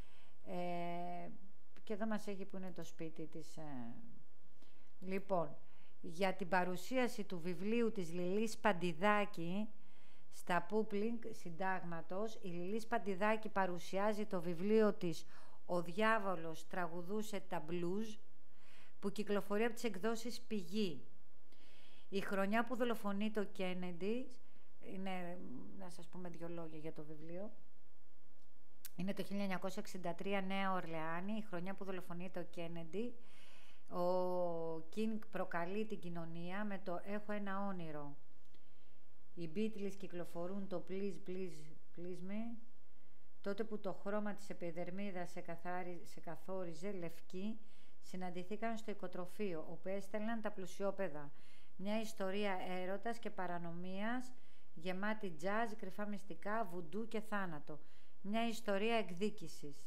Και εδώ μας έχει που είναι το σπίτι της. Λοιπόν, για την παρουσίαση του βιβλίου της Λιλής Παντιδάκη στα Πούπλινγκ Συντάγματος, η Λιλής Παντιδάκη παρουσιάζει το βιβλίο της «Ο διάβολος τραγουδούσε τα μπλουζ» που κυκλοφορεί από τις εκδόσεις Πηγή. Η χρονιά που δολοφονεί το Κέννεντι, είναι, να σας πούμε δύο λόγια για το βιβλίο, είναι το 1963 Νέα Ορλεάνη, η χρονιά που δολοφονεί το Κέννεντι. Ο Κίνγκ προκαλεί την κοινωνία με το «Έχω ένα όνειρο». Οι Beatles κυκλοφορούν το «Please, please, please me», τότε που το χρώμα της επιδερμίδας σε καθόριζε λευκή, συναντηθήκαν στο οικοτροφείο, όπου έστελναν τα πλουσιόπαιδα. Μια ιστορία έρωτας και παρανομίας, γεμάτη τζάζ, κρυφά μυστικά, βουντού και θάνατο. Μια ιστορία εκδίκησης.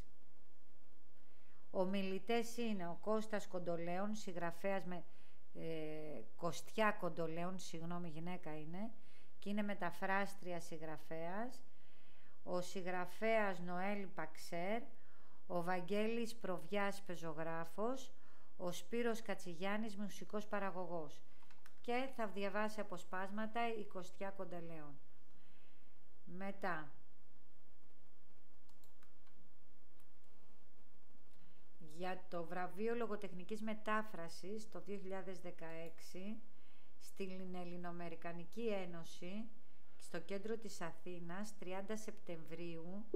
Ομιλητές είναι ο Κώστας Κοντολέων, συγγραφέας με Κωστιά Κοντολέων, συγγνώμη, γυναίκα είναι, και είναι μεταφράστρια συγγραφέας, ο συγγραφέας Νοέλ Παξέρ, ο Βαγγέλης Προβιάς πεζογράφος, ο Σπύρος Κατσιγιάννης μουσικός παραγωγός, και θα διαβάσει αποσπάσματα η Κωστιά Κοντολέων. Μετά, για το βραβείο λογοτεχνικής μετάφρασης το 2016 στην Ελληνοαμερικανική Ένωση στο κέντρο της Αθήνας 30 Σεπτεμβρίου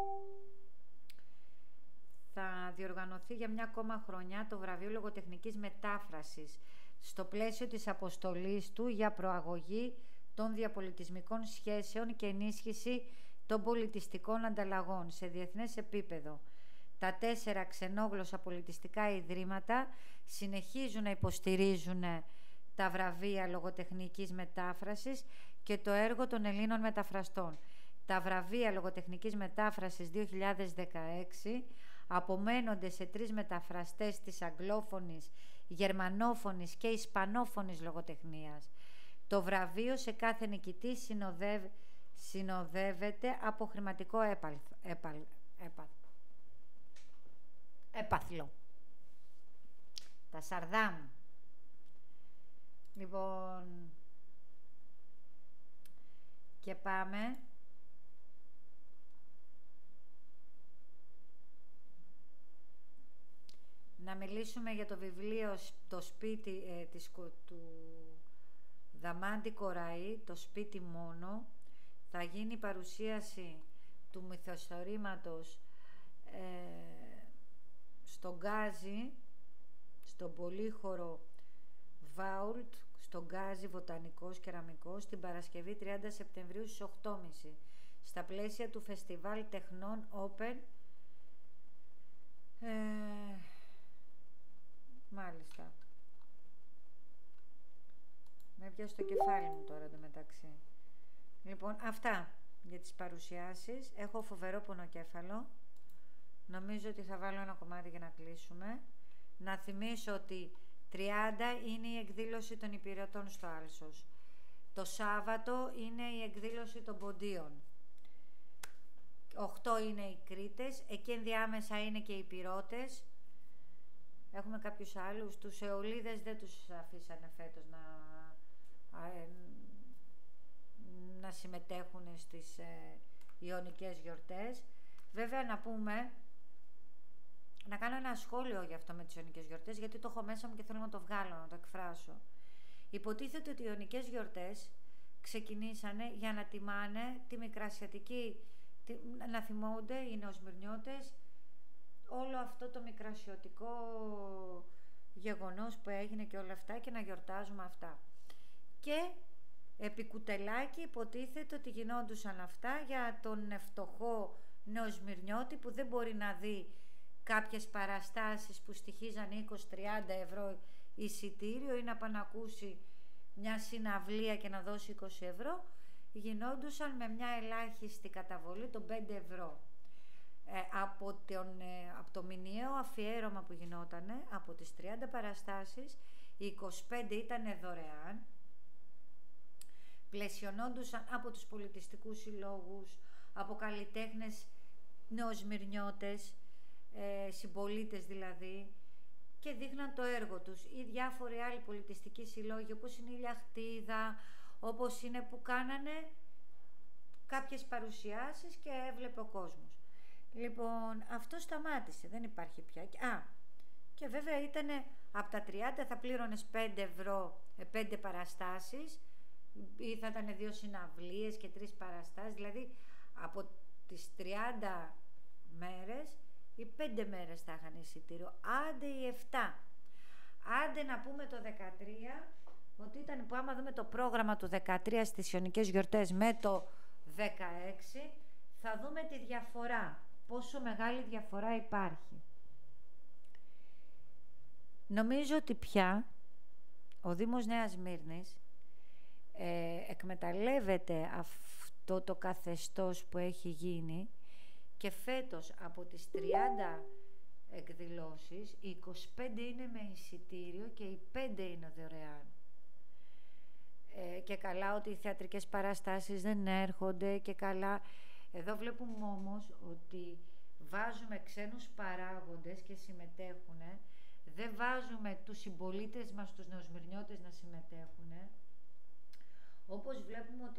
θα διοργανωθεί για μια ακόμα χρονιά το βραβείο λογοτεχνικής μετάφρασης στο πλαίσιο της αποστολής του για προαγωγή των διαπολιτισμικών σχέσεων και ενίσχυση των πολιτιστικών ανταλλαγών σε διεθνές επίπεδο. Τα 4 ξενόγλωσσα πολιτιστικά ιδρύματα συνεχίζουν να υποστηρίζουν τα βραβεία λογοτεχνικής μετάφρασης και το έργο των Ελλήνων μεταφραστών. Τα βραβεία λογοτεχνικής μετάφρασης 2016 απομένονται σε 3 μεταφραστές της αγγλόφωνης, γερμανόφωνης και ισπανόφωνης λογοτεχνίας. Το βραβείο σε κάθε νικητή συνοδεύεται από χρηματικό έπαθλο. Τα Σαρδάμ. Λοιπόν, και πάμε να μιλήσουμε για το βιβλίο «Το σπίτι» του Δαμάντη Κοραή, «Το σπίτι μόνο». Θα γίνει η παρουσίαση του μυθιστορήματος στον Γκάζι, στον πολύχωρο Vault, στον Γκάζι Βοτανικός Κεραμικός, την Παρασκευή 30 Σεπτεμβρίου στις 8.30 στα πλαίσια του Φεστιβάλ Τεχνών Open. Μάλιστα. πιάσει το κεφάλι μου τώρα εντωμεταξύ. Λοιπόν, αυτά για τις παρουσιάσεις. Έχω φοβερό πονοκέφαλο. Νομίζω ότι θα βάλω ένα κομμάτι για να κλείσουμε. Να θυμίσω ότι 30 είναι η εκδήλωση των υπηρετών στο Άλσος. Το Σάββατο είναι η εκδήλωση των ποντίων. 8 είναι οι Κρήτες, εκεί ενδιάμεσα είναι και οι Πυρώτες. Έχουμε κάποιους άλλους, τους Αιωλίδες δεν τους αφήσανε φέτος να συμμετέχουν στις Ιωνικές γιορτές. Βέβαια να κάνω ένα σχόλιο για αυτό με τις Ιωνικές γιορτές, γιατί το έχω μέσα μου και θέλω να το βγάλω, να το εκφράσω. Υποτίθεται ότι οι Ιωνικές γιορτές ξεκινήσανε για να τιμάνε τη Μικρασιατική, να θυμούνται οι νεοσμυρνιώτες όλο αυτό το μικρασιωτικό γεγονός που έγινε και όλα αυτά και να γιορτάζουμε αυτά. Και επί κουτελάκι υποτίθεται ότι γινόντουσαν αυτά για τον φτωχό νεοσμυρνιώτη που δεν μπορεί να δει κάποιες παραστάσεις που στοιχίζαν 20-30 ευρώ εισιτήριο ή να πάει να ακούσει μια συναυλία και να δώσει 20 ευρώ, γινόντουσαν με μια ελάχιστη καταβολή των 5 ευρώ. Από το μηνιαίο αφιέρωμα που γινότανε, από τις 30 παραστάσεις, οι 25 ήταν δωρεάν, πλαισιωνόντουσαν από τους πολιτιστικούς συλλόγους, από καλλιτέχνες νεοσμυρνιώτες, συμπολίτες δηλαδή, και δείχναν το έργο τους, ή διάφοροι άλλοι πολιτιστικοί συλλόγοι, όπως είναι η Λιαχτίδα, όπως είναι που κάνανε κάποιες παρουσιάσεις και έβλεπε ο κόσμος. Λοιπόν, αυτό σταμάτησε, δεν υπάρχει πια. Και βέβαια ήτανε από τα 30 θα πλήρωνες 5 ευρώ, 5 παραστάσεις, ή θα ήταν 2 συναυλίες και 3 παραστάσεις, δηλαδή από τις 30 μέρες, οι 5 μέρες θα είχαν εισιτήριο, άντε οι 7. Άντε να πούμε το 13, ότι ήταν που άμα δούμε το πρόγραμμα του 13 στις Ιωνικές γιορτές με το 16, θα δούμε τη διαφορά, πόσο μεγάλη διαφορά υπάρχει. Νομίζω ότι πια ο Δήμος Νέας Σμύρνης εκμεταλλεύεται αυτό το καθεστώς που έχει γίνει και φέτος από τις 30 εκδηλώσεις, οι 25 είναι με εισιτήριο και οι 5 είναι δωρεάν. Και καλά ότι οι θεατρικές παραστάσεις δεν έρχονται και καλά. Εδώ βλέπουμε όμως ότι βάζουμε ξένους παράγοντες και συμμετέχουν, δεν βάζουμε τους συμπολίτες μας, τους νεοσμυρνιώτες να συμμετέχουν. Όπως βλέπουμε ότι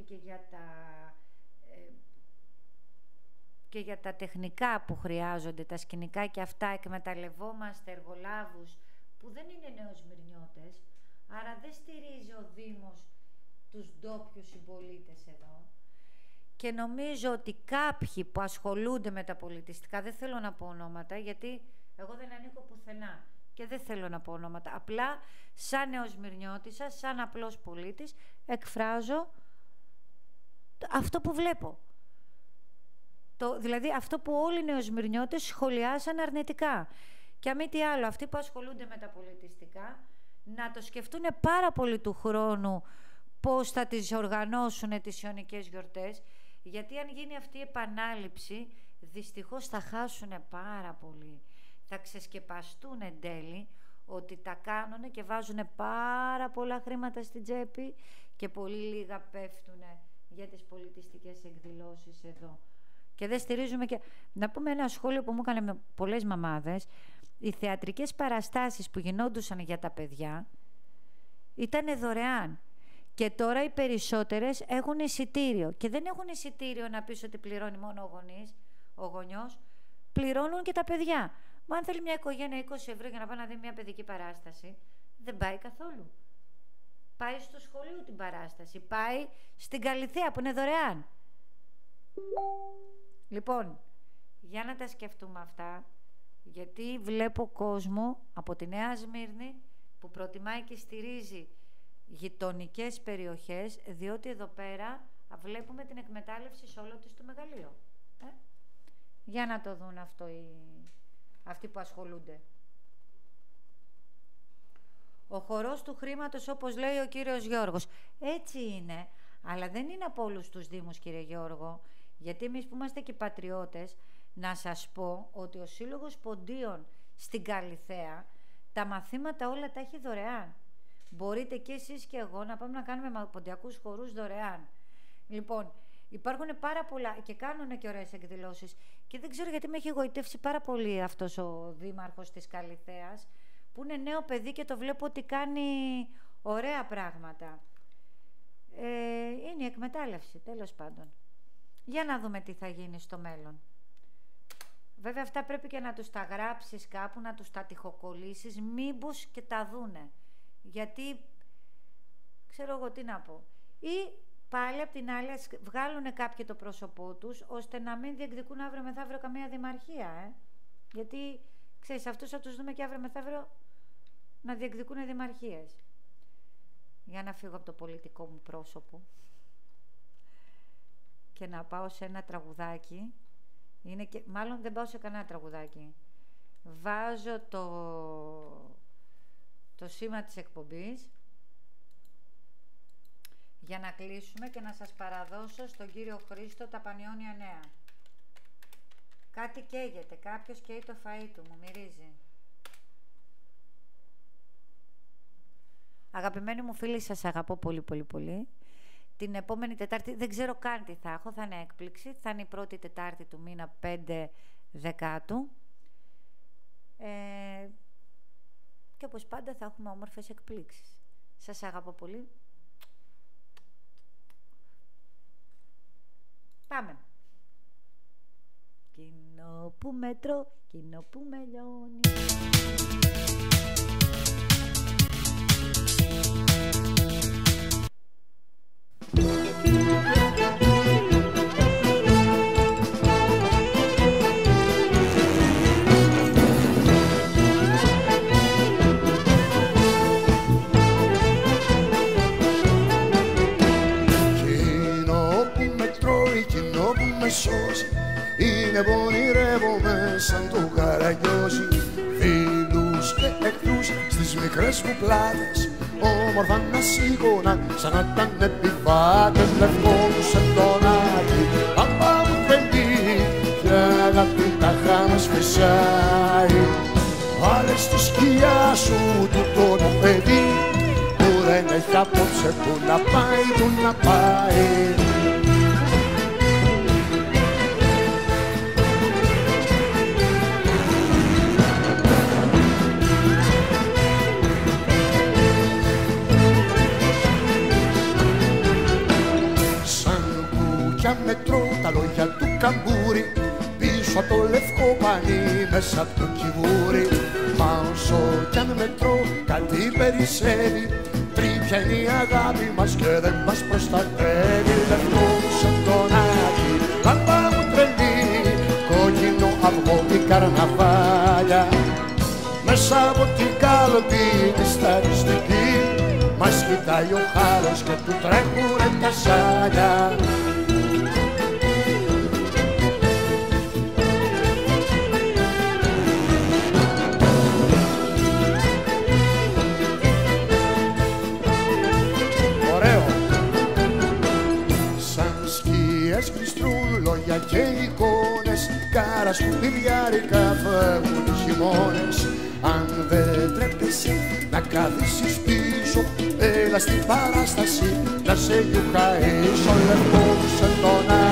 και για τα τεχνικά που χρειάζονται, τα σκηνικά και αυτά, εκμεταλλευόμαστε εργολάβους που δεν είναι νεοσμυρνιώτες, άρα δεν στηρίζει ο Δήμος τους ντόπιους συμπολίτες εδώ. Και νομίζω ότι κάποιοι που ασχολούνται με τα πολιτιστικά, δεν θέλω να πω ονόματα, γιατί εγώ δεν ανήκω πουθενά και δεν θέλω να πω ονόματα, απλά σαν νεοσμυρνιώτισσα, σαν απλός πολίτης, εκφράζω αυτό που βλέπω. Δηλαδή αυτό που όλοι οι νεοσμυρνιώτες σχολιάσαν αρνητικά. Και αν μη τι άλλο, αυτοί που ασχολούνται με τα πολιτιστικά, να το σκεφτούν πάρα πολύ του χρόνου πώς θα τις οργανώσουν τις Ιωνικές γιορτές, γιατί αν γίνει αυτή η επανάληψη, δυστυχώς θα χάσουν πάρα πολύ. Θα ξεσκεπαστούν εν τέλει ότι τα κάνουν και βάζουν πάρα πολλά χρήματα στην τσέπη και πολύ λίγα πέφτουν για τις πολιτιστικές εκδηλώσεις εδώ. Και δεν στηρίζουμε και... Να πούμε ένα σχόλιο που μου έκανε με πολλές μαμάδες. Οι θεατρικές παραστάσεις που γινόντουσαν για τα παιδιά ήταν δωρεάν. Και τώρα οι περισσότερες έχουν εισιτήριο. Και δεν έχουν εισιτήριο να πεις ότι πληρώνει μόνο ο γονιός. Πληρώνουν και τα παιδιά. Μα αν θέλει μια οικογένεια 20 ευρώ για να πάει να δει μια παιδική παράσταση, δεν πάει καθόλου. Πάει στο σχολείο την παράσταση. Πάει στην Καλυθέα που είναι δωρεάν. Λοιπόν, για να τα σκεφτούμε αυτά, γιατί βλέπω κόσμο από τη Νέα Σμύρνη που προτιμάει και στηρίζει γειτονικές περιοχές, διότι εδώ πέρα βλέπουμε την εκμετάλλευση σε όλο της το μεγαλείο. Για να το δουν αυτό αυτοί που ασχολούνται. Ο χορός του χρήματος, όπως λέει ο κύριος Γιώργος. Έτσι είναι, αλλά δεν είναι από όλους τους δήμους, κύριε Γιώργο. Γιατί εμείς που είμαστε και πατριώτες, να σας πω ότι ο Σύλλογος Ποντίων στην Καλιθέα τα μαθήματα όλα τα έχει δωρεάν. Μπορείτε και εσείς και εγώ να πάμε να κάνουμε ποντιακούς χορούς δωρεάν. Λοιπόν, υπάρχουν πάρα πολλά και κάνουν και ωραίες εκδηλώσεις. Και δεν ξέρω γιατί με έχει εγωιτεύσει πάρα πολύ αυτός ο δήμαρχος της Καλιθέας, που είναι νέο παιδί και το βλέπω ότι κάνει ωραία πράγματα. Είναι η εκμετάλλευση, τέλος πάντων. Για να δούμε τι θα γίνει στο μέλλον. Βέβαια αυτά πρέπει και να τους τα γράψεις κάπου, να τους τα τοιχοκολλήσεις, μήπως και τα δούνε. Γιατί, ξέρω εγώ τι να πω. Ή πάλι απ' την άλλη βγάλουν κάποιοι το πρόσωπό τους, ώστε να μην διεκδικούν αύριο μεθαύριο καμία δημαρχία. Γιατί, ξέρεις, αυτούς θα τους δούμε και αύριο μεθαύριο να διεκδικούν δημαρχίες. Για να φύγω από το πολιτικό μου πρόσωπο και να πάω σε ένα τραγουδάκι. Είναι και, μάλλον δεν πάω σε κανένα τραγουδάκι. Βάζω το σήμα της εκπομπής για να κλείσουμε και να σας παραδώσω στον κύριο Χρήστο τα Πανιόνια Νέα. Κάτι καίγεται, κάποιος καίει το φαΐ του, μου μυρίζει. Αγαπημένοι μου φίλοι, σας αγαπώ πολύ πολύ πολύ. Την επόμενη Τετάρτη, δεν ξέρω καν τι θα έχω, θα είναι έκπληξη. Θα είναι η πρώτη Τετάρτη του μήνα 5 Δεκάτου. Και όπως πάντα θα έχουμε όμορφες εκπλήξεις. Σας αγαπώ πολύ. Πάμε. Κοινό που μετρώ, κοινό που με λιώνει.
Είναι πονηρεύομαι σαν το καραγιόζι. Φίλους και εχθρούς στις μικρές μου πλάτες, όμορφα να σήκωνα σαν να ήταν επιβάτες. Λευκόνουσε τον Άκη, παπά μου τρελή, και αγάπη τα χάμες φυσάει. Βάλε στη σκιά σου τούτο το παιδί, που δεν έχει απόψε που να πάει, που να πάει. Μετρώ τα λόγια του καμπούρι, πίσω από το λευκό πανί, μέσα από το κιβούρι. Μα όσο κι αν μετρώ κάτι περισσεύει, τρίπια είναι η αγάπη μας και δεν μας προστατεύει. Λευκόνουσε τον Άκη, παπά μου τρελή, κόκκινο αυγό η καρναβάλια. Μέσα από την κάλοπη τη σταριστική μας κοιτάει ο χάρος και του τρέχουνε τα σάλια. Λόγια και εικόνες, κάρα σκουπιδιάρικα φεύγουν οι χειμώνες. Αν δεν τρέπεσαι να καθίσεις πίσω, έλα στην παράσταση να σε γιουχαίσω. Λευκόνουσε τον